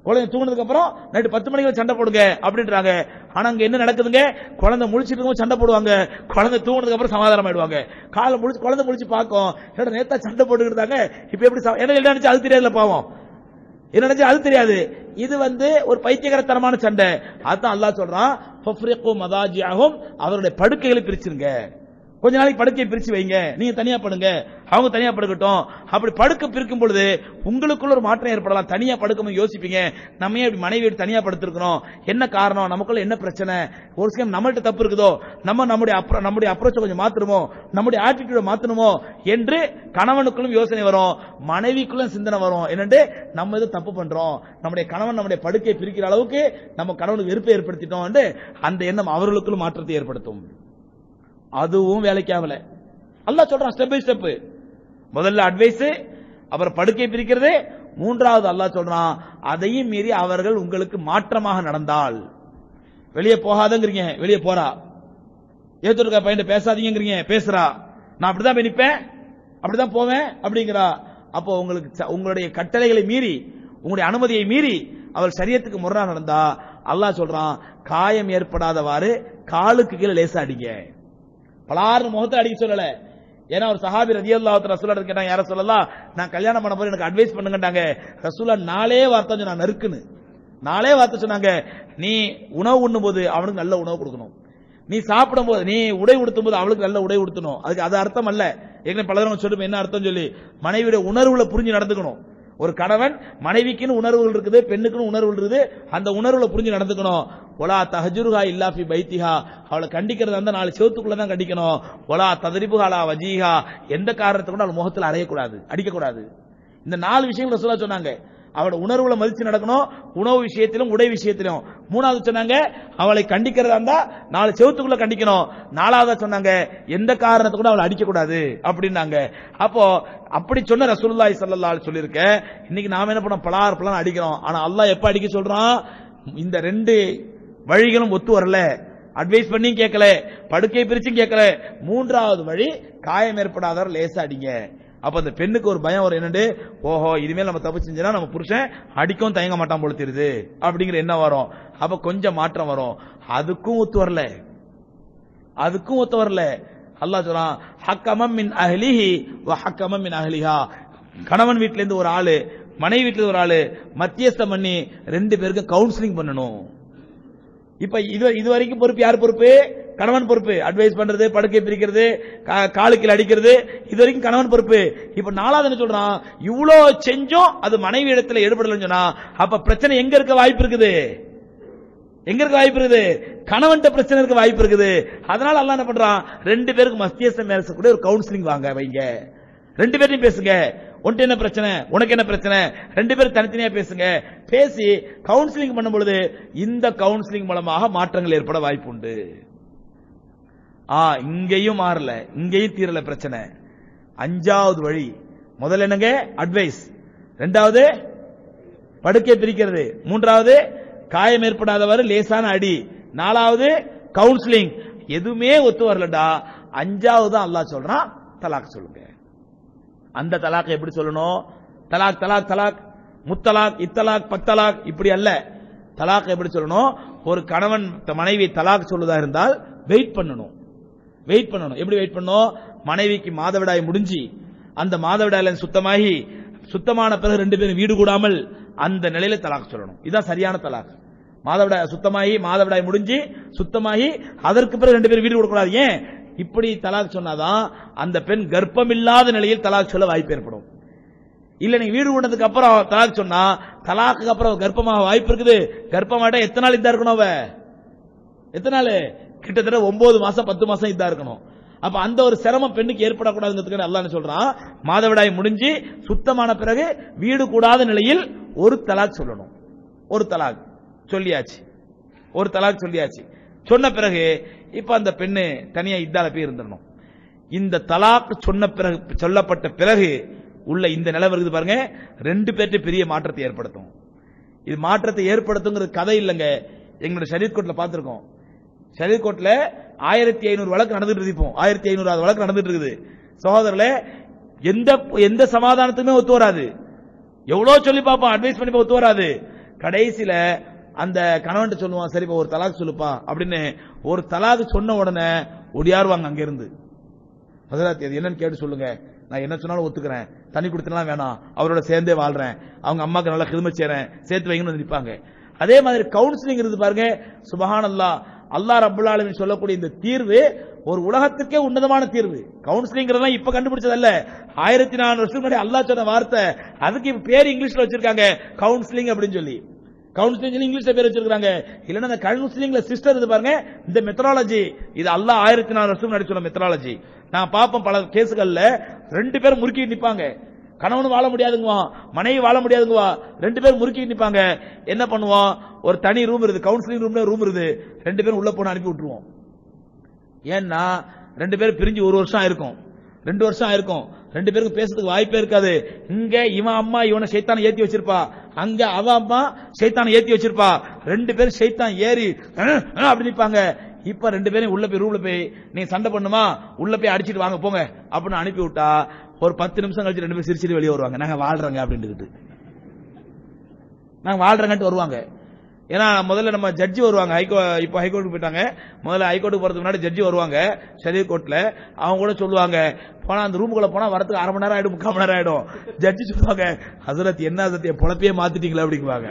குழந்தை தூங்கினதுக்கு அப்புறம் நைட்டு பத்து மணிக்கு சண்டை போடுங்க அப்படின்றாங்க. ஆனா அங்க என்ன நடக்குதுங்க? குழந்தை முழிச்சிட்டு இருக்கும் சண்டை போடுவாங்க, குழந்தை தூங்கினதுக்கு அப்புறம் சமாதானம் ஆயிடுவாங்க. காலை முழிச்சு குழந்தை முழிச்சு பார்க்கும், என்னோட நேத்தா சண்டை போட்டுக்கிட்டு இருந்தாங்க, இப்ப எப்படி என்ன நினைச்சு அது தெரியாதுல பாவம், என்ன நினைச்சு அது தெரியாது. இது வந்து ஒரு பைத்தியகரத்தனமான சண்டை. அதான் அல்லாஹ் சொல்றான், ஃபஃப்ரிகு மதாஜிஅஹும், அவருடைய படுக்கைகளை பிரிச்சிருங்க. கொஞ்ச நாளைக்கு படுக்கையை பிரிச்சு வைங்க, நீங்க தனியா படுங்க, அவங்க தனியா படுக்கட்டும். அப்படி படுக்க பிரிக்கும் பொழுது உங்களுக்குள்ள ஒரு மாற்றம் ஏற்படலாம். தனியா படுக்கும் யோசிப்பீங்க, நம்ம ஏன் மனைவி தனியா படுத்திருக்கிறோம், என்ன காரணம், நமக்குள்ள என்ன பிரச்சனை, ஒரு சில நம்மள்ட்ட தப்பு இருக்குதோ, நம்ம நம்முடைய நம்முடைய அப்ரோச்சை கொஞ்சம் மாத்தணுமோ, நம்முடைய ஆட்டிடியூட மாத்தணுமோ என்று கணவனுக்குள்ளும் யோசனை வரும், மனைவிக்குள்ளும் சிந்தனை வரும். என்னண்டு நம்ம எது தப்பு பண்றோம், நம்முடைய கணவன் நம்முடைய படுக்கையை பிரிக்கிற அளவுக்கு நம்ம கணவனுக்கு வெறுப்பை ஏற்படுத்திட்டோம் என்று அந்த எண்ணம் அவர்களுக்குள்ளும் மாற்றத்தை ஏற்படுத்தும். அதுவும் வேலைக்காகல. அல்லாஹ் சொல்றான் ஸ்டெப் பை ஸ்டெப். முதல்ல அட்வைஸ், அவர் படுக்கை பிரிக்கிறது. மூன்றாவது அல்லாஹ் சொல்றான், அதையும் மீறி அவர்கள் உங்களுக்கு மாற்றமாக நடந்தால், வெளியே போகாதங்கிறீங்க, வெளியே போறா, ஏத்துருக்கா பையன் பேசாதீங்கிறீங்க, பேசுறா, நான் அப்படிதான் போய் நிப்பேன், அப்படிதான் போவேன் அப்படிங்கிறா. அப்போ உங்களுக்கு உங்களுடைய கட்டளைகளை மீறி, உங்களுடைய அனுமதியை மீறி அவள் சரியத்துக்கு முரணா நடந்தா, அல்லாஹ் சொல்றான், காயம் ஏற்படாதவாறு காலுக்கு கீழே லேசா அடிங்க. பலாறு முகத்தை அடிக்க சொல்லல. ஏன்னா ஒரு சஹாபி ரலியல்லாஹு தஆலா ரசூலுல்லாஹ் கேட்டாங்க, யார சொல்லலாம், நான் கல்யாணம் பண்ண போது எனக்கு அட்வைஸ் பண்ணுங்கட்டாங்க. ரசூலுல்லாஹ் நாளே வார்த்தை சொன்னாங்க, நறுக்குன்னு நாளே வார்த்தை சொன்னாங்க, நீ உணவு உண்ணும் போது அவனுக்கு நல்ல உணவு கொடுக்கணும், நீ சாப்பிடும் போது, நீ உடை உடுத்தும் போது அவளுக்கு நல்ல உடை உடுத்தணும். அதுக்கு அது அர்த்தம் அல்ல. ஏற்கனவே பல தடவை சொல்லிட்டு என்ன அர்த்தம் சொல்லி, மனைவியுடைய உணர்வுல புரிஞ்சு நடந்துக்கணும். ஒரு கணவன் மனைவிக்குன்னு உணர்வுகள் இருக்குது, பெண்ணுக்குன்னு உணர்வுகள் இருக்குது, அந்த உணர்வுல புரிஞ்சு நடந்துக்கணும். ஒலா தஹஜுருஹா இல்லா ஃபி பைத்திஹா, அவளை கண்டிக்கிறது அந்த நாலு செவத்துக்குள்ள தான் கண்டிக்கணும். ஒலா தத்ரிபுஹா லா வஜீஹா, எந்த காரணத்துக்கு அவள் முகத்தில் அறையக்கூடாது, அடிக்கக்கூடாது. இந்த நாலு விஷயங்கள் ரசூலுல்லாஹ் சொன்னாங்க. அவளோட உணர்வுல மதிச்சு நடக்கணும், உணவு விஷயத்திலும் உடை விஷயத்திலும். மூணாவது சொன்னாங்க, அவளை கண்டிக்கிறதா இருந்தா நாலு செவத்துக்குள்ள கண்டிக்கணும். நாலாவது சொன்னாங்க, எந்த காரணத்துக்கு கூட அவளை அடிக்க கூடாது அப்படின்னாங்க. அப்போ அப்படி சொன்ன ரசூலுல்லாஹி ஸல்லல்லாஹு அலைஹி சொல்லிருக்க. இன்னைக்கு நாம என்ன பண்ணோம், பலார் பலார் அடிக்கிறோம். ஆனா அல்லாஹ் எப்ப அடிக்க சொல்றான், இந்த ரெண்டு வழிகளும் ஒத்து வரல, அட்வைஸ் பண்ணி கேட்கல, படுக்கை பிரிச்சும் கேட்கல, மூன்றாவது வழி காயம் ஏற்படாதவர் லேசா அடிங்க. அப்ப அந்த பெண்ணுக்கு ஒரு பயம் வரும், என்னண்டு, ஓஹோ இனிமேல் நம்ம தப்பு செஞ்சா நம்ம புருஷன் அடிக்கவும் தயங்க மாட்டான் போல தெரியுது அப்படிங்கிற என்ன வரும். அப்ப கொஞ்சம் மாற்றம் வரும். அதுக்கும் ஒத்து வரல, அதுக்கும் ஒத்து வரல. அல்லாஹ் சொல்றான், ஹக்கமம் மின் அஹ்லிஹி வ ஹக்கமம் மின் அஹ்லிஹா, கணவன் வீட்ல இருந்து ஒரு ஆளு, மனைவி வீட்டுல ஒரு ஆளு மத்தியஸ்தம் பண்ணி ரெண்டு பேருக்கு கவுன்சிலிங் பண்ணணும். இப்ப இது இதுவரைக்கும் பொறுப்பு யார் பொறுப்பு? கணவன் பொறுப்பு. அட்வைஸ் பண்றது, படுக்கை பிரிக்கிறது, காலுக்கில் அடிக்கிறது, இது வரைக்கும் கணவன் பொறுப்பு. இப்ப நாலாவது என்ன சொல்றான், இவ்வளோ செஞ்சோம் அது மனைவி இடத்துல ஈடுபடலன்னு சொன்னா, அப்ப பிரச்சனை எங்க இருக்க வாய்ப்பு இருக்குது, எங்க இருக்க வாய்ப்பு இருக்குது, கணவன்கிட்ட பிரச்சனை இருக்க வாய்ப்பு இருக்குது. அதனால அல்லாஹ் என்ன பண்றான், ரெண்டு பேருக்கு மத்தியஸ்தம் பேசக்கூடிய ஒரு கவுன்சிலிங் வாங்க வைங்க, ரெண்டு பேரையும் பேசுங்க. உனக்கு என்ன பிரச்சனை, உனக்கு என்ன பிரச்சனை, ரெண்டு பேரும் தனித்தனியா பேசுங்க. பேசி கவுன்சிலிங் பண்ணும் பொழுது இந்த கவுன்சிலிங் மூலமாக மாற்றங்கள் ஏற்பட வாய்ப்பு உண்டு. ஆ இங்கேயும் மாறல, இங்கேயும் தீரல பிரச்சனை. அஞ்சாவது வழி, முதல்ல என்னங்க, அட்வைஸ். ரெண்டாவது படுக்கை பிரிக்கிறது. மூன்றாவது காயம் ஏற்படாதவாறு லேசான அடி. நாலாவது கவுன்சிலிங். எதுவுமே ஒத்து வரலடா, அஞ்சாவது அல்லாஹ் சொல்றான், தலாக் சொல்லுங்க. அந்த தலாக் எப்படி சொல்லணும், தலாக் தலாக் தலாக் முத்தலாக் இத்தலாக் பத்தலாக் இப்படி அல்ல. தலாக் எப்படி சொல்லணும், ஒரு கணவன் மனைவி தலாக் சொல்லுதா இருந்தால் வெயிட் பண்ணணும், வெயிட் பண்ணணும். எப்படி வெயிட் பண்ணணும், மனைவிக்கு மாதவிடாய் முடிஞ்சு அந்த மாதவிடாயில சுத்தமாகி சுத்தமான பிறகு ரெண்டு பேரும் வீடு கூடாமல் அந்த நிலையில தலாக் சொல்லணும். இதுதான் சரியான தலாக். மாதவிடாய் சுத்தமாகி மாதவிடாய் முடிஞ்சு சுத்தமாகி அதற்கு பிறகு ரெண்டு பேரும் வீடு கூடாது. ஏன் இப்படி தலாக் சொன்னாதான் அந்த பெண் கர்ப்பம் இல்லாத நிலையில் தலாக் சொல்ல வாய்ப்பு ஏற்படும். இல்ல நீங்க வீடு கூடதுக்கு அப்புறம் தலாக் சொன்னா, தலாக்கு அப்புறம் கர்ப்பமாக வாய்ப்பு இருக்குது. கர்ப்பமாட்டா எத்தனை நாள் இதா இருக்கணும், அவ எத்தனை நாள், கிட்டத்தட்ட ஒன்பது மாசம் பத்து மாசம் இதா இருக்கணும். அப்ப அந்த ஒரு சிரமம் பெண்ணுக்கு ஏற்படக்கூடாதுங்கிறதுக்கு அல்லாஹ் சொல்றான், மாதவிடாய் முடிஞ்சு சுத்தமான பிறகு வீடு கூடாத நிலையில் ஒரு தலாக் சொல்லணும். ஒரு தலாக் சொல்லியாச்சு, ஒரு தலாக் சொல்லியாச்சு. சொன்ன பிறகு இப்ப அந்த பெண்ணு தனியா இதால போய் இருந்துடணும். இந்த தலாக் சொன்ன பிறகு, சொல்லப்பட்ட பிறகு உள்ள இந்த நிலை வருது பாருங்க, ரெண்டு பேர்ட்ட பெரிய மாற்றத்தை ஏற்படுத்தும். இது மாற்றத்தை ஏற்படுத்துங்கிற கதை இல்லைங்க, எங்களோட ஷரீத் கோர்ட்ல பார்த்திருக்கோம். ஷரீத் கோர்ட்ல ஆயிரத்தி ஐநூறு வழக்கு நடந்துட்டு இருப்போம், ஆயிரத்தி ஐநூறு வழக்கு நடந்துட்டு இருக்குது. சகோதரர்களே, எந்த எந்த சமாதானத்துக்குமே ஒத்து வராது. எவ்வளவு சொல்லி பார்ப்போம், அட்வைஸ் பண்ணி ஒத்து வராது. கடைசியில அந்த கணவன் சொல்லுவான், சரிப்பா ஒரு தலாக் சொல்லுப்பா அப்படின்னு. ஒரு தலாக் சொன்ன உடனே ஒடியாருவாங்க அங்க இருந்து. ஹஜ்ரத் அது என்னன்னு கேட்டு சொல்லுங்க, நான் என்ன சொன்னாலும் ஒத்துக்கிறேன், தண்ணி குடுத்தலாம் வேணாம், அவரோட சேர்ந்தே வாழ்றேன், அவங்க அம்மாக்கு நல்லா கிரும செய்றேன், சேர்த்து வைங்கன்னு நினைப்பாங்க. அதே மாதிரி கவுன்சிலிங் இருந்து பாருங்க, சுபஹானல்லாஹ், அல்லாஹ் ரப்பல் ஆலமீன் சொல்லக்கூடிய இந்த தீர்வு ஒரு உலகத்துக்கே உன்னதமான தீர்வு. கவுன்சிலிங் இப்ப கண்டுபிடிச்சதல்ல, ஆயிரத்தி நானூறு வருஷம் முன்னாடி அல்லாஹ் சொன்ன வார்த்தை. அதுக்கு இப்ப பேர் இங்கிலீஷ்ல வச்சிருக்காங்க கவுன்சிலிங் அப்படின்னு சொல்லி. கவுன்சிலிங் இங்கிலீஷ்ல பேர் வச்சிருக்காங்க. இல்லன்னா அந்த கவுன்சிலிங்ல சிஸ்டர் இது பாருங்க, இந்த மெத்தடாலஜி இது அல்லாஹ் ஆயிரத்தி நானூறு வருஷம் முன்னாடி சொன்ன மெத்தடாலஜி. நான் பாப்போம் பல கேசுகள்ல ரெண்டு பேரும் முறுக்கி நிப்பாங்க, கணவன் வாழ முடியாதுங்குவா, மனைவி வாழ முடியாதுங்குவா, ரெண்டு பேரும் முறுக்கி நிப்பாங்க. என்ன பண்ணுவோம், ஒரு தனி ரூம் இருக்குது, கவுன்சிலிங் ரூம்ல ரூம் இருக்குது, ரெண்டு பேரும் உள்ள போன அனுப்பி விட்டுருவோம். ஏன்னா ரெண்டு பேரும் பிரிஞ்சு ஒரு வருஷம் ஆயிருக்கும், ரெண்டு வருஷம் ஆயிருக்கும், ரெண்டு பேருக்கும் பேசுறதுக்கு வாய்ப்பே இருக்காது. இங்க இவன் அம்மா இவனை சைத்தான ஏத்தி வச்சிருப்பா, அங்க அவ அம்மா சைத்தான ஏத்தி வச்சிருப்பா, ரெண்டு பேரும் சைத்தான் ஏறி அப்படி நிப்பாங்க. இப்ப ரெண்டு பேரும் உள்ள போய் ரூம்ல போய் நீங்க சண்டை பண்ணுமா, உள்ள போய் அடிச்சிட்டு வாங்க போங்க அப்படின்னு அனுப்பி விட்டா ஒரு பத்து நிமிஷம் கழிச்சு ரெண்டு பேரும் சிரிச்சிட்டு வெளியே வருவாங்க, நாங்க வாழ்றோங்க அப்படின்ட்டு. நாங்க வாழ்றங்கன்ட்டு வருவாங்க. ஏன்னா முதல்ல நம்ம ஜட்ஜி வருவாங்க, ஹைகோ இப்போ ஹைகோர்ட்டுக்கு போயிட்டாங்க, முதல்ல ஹைகோர்ட்டுக்கு போறதுக்கு முன்னாடி ஜட்ஜி வருவாங்க ஷரீர் கோர்ட்ல. அவங்க கூட சொல்லுவாங்க, போனா அந்த ரூமுக்குள்ள போனா வரதுக்கு அரை மணி நேரம் ஆயிடும், முக்கால் மணி நேரம் ஆயிடும். ஜட்ஜி சொல்லுவாங்க, ஹசரத் என்ன ஹசரத் பொழப்பையே மாத்திட்டீங்களா அப்படிங்குவாங்க.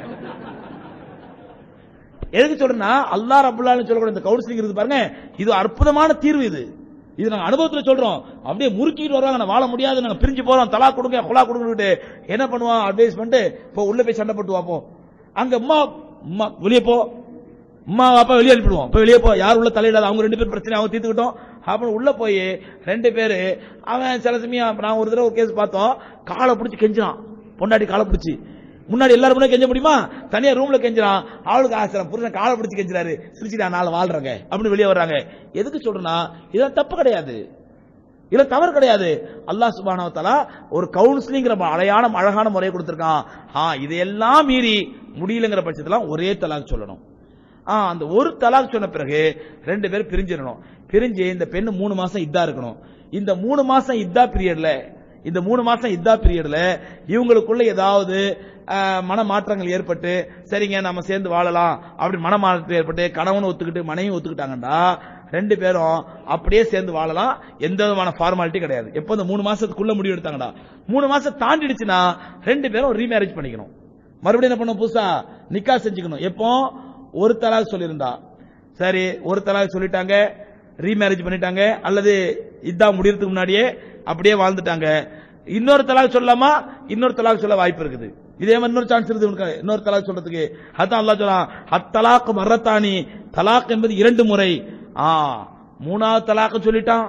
எதுக்கு சொல்றேன்னா அல்லாஹ் ரப்பல் ஆலமீன் சொல்லக்கூடிய இந்த கவுன்சிலிங் இருக்கு பாருங்க, இது அற்புதமான தீர்வு. இது இது நாங்க அனுபவத்துல சொல்றோம். அப்படியே முறுக்கிட்டு வருவாங்க, நான் வாழ முடியாது, நாங்க பிரிஞ்சு போறோம், தலா கொடுங்க குலா கொடுங்க. என்ன பண்ணுவான், அட்வைஸ் பண்ணிட்டு இப்போ உள்ள போய் சண்டை போட்டு வாப்போம். அங்க அம்மா அம்மா வெளியே போ, அம்மா அப்பா வெளியே அனுப்பிடுவோம், இப்போ வெளியே போ, யார் உள்ள தலையிடாது, அவங்க ரெண்டு பேரும் பிரச்சனை அவங்க தீர்த்துக்கிட்டோம். அப்புறம் உள்ள போய் ரெண்டு பேரு, அவன் சில சமயம் நான் ஒரு தடவை ஒரு கேஸ் பார்த்தோம், காலை பிடிச்சி கெஞ்சான், பொண்டாட்டி காலை பிடிச்சி, முன்னாடி எல்லாரும் முன்னாடி கெஞ்ச முடியுமா, தனியா ரூம்ல கெஞ்சான். அவளுக்கு ஆசிரம் புருஷன் காலை பிடிச்சி கெஞ்சாரு, சிரிச்சுட்டா நாளை வாழ்றாங்க அப்படின்னு வெளியே வர்றாங்க. எதுக்கு சொல்றேன்னா இதெல்லாம் தப்பு கிடையாது, இதுல தவறு கிடையாது. அல்லாஹ் சுப்ஹானஹு வ தஆலா ஒரு கவுன்சிலிங்கிற அழகான அழகான முறையை கொடுத்திருக்கான். இதையெல்லாம் மீறி முடியலங்கிற பட்சத்துல ஒரே தலாக் சொல்லணும். அந்த ஒரு தலாக் சொன்ன பிறகு ரெண்டு பேரும் பிரிஞ்சிடணும். பிரிஞ்சு இந்த பெண்ணு மூணு மாசம் இதா இருக்கணும். இந்த மூணு மாசம் இதா பீரியட்ல இந்த மூணு மாசம் இதா பீரியட்ல இவங்களுக்குள்ள ஏதாவது மன மாற்றங்கள் ஏற்பட்டு, சரிங்க நம்ம சேர்ந்து வாழலாம் அப்படி மன மாற்றம் ஏற்பட்டு கணவன் ஒத்துக்கிட்டு மனைவி ஒத்துக்கிட்டாங்கன்னா ரெண்டு பேரும் அப்படியே சேர்ந்து வாழலாம், எந்த விதமான ஃபார்மாலிட்டி கிடையாது. எப்போ இந்த மூணு மாசத்துக்குள்ள முடிவு எடுத்தாங்கடா, மூணு மாசம் தாண்டிடுச்சுன்னா ரெண்டு பேரும் ரீமேரேஜ் பண்ணிக்கணும், மறுபடியும் என்ன பண்ணணும், புதுசா நிக்கா செஞ்சுக்கணும். எப்போ ஒரு தலாக் சொல்லியிருந்தா சரி, ஒரு தலாக் சொல்லிட்டாங்க, ரீமேரேஜ் பண்ணிட்டாங்க, அல்லது இதா முடியறதுக்கு முன்னாடியே அப்படியே வாழ்ந்துட்டாங்க, இன்னொரு தலாக் சொல்லலாமா, இன்னொரு தலாக் சொல்ல வாய்ப்பு இருக்குது. இதே மாதிரி இன்னொரு சான்ஸ் இருக்குது இன்னொரு தலாக் சொல்றதுக்கு. அதான் அல்லாஹ் சொல்றான், அத்தலாக் மர்ரத்தானி, தலாக் என்பது இரண்டு முறை. ஆ மூணாவது தலாக் சொல்லிட்டான்,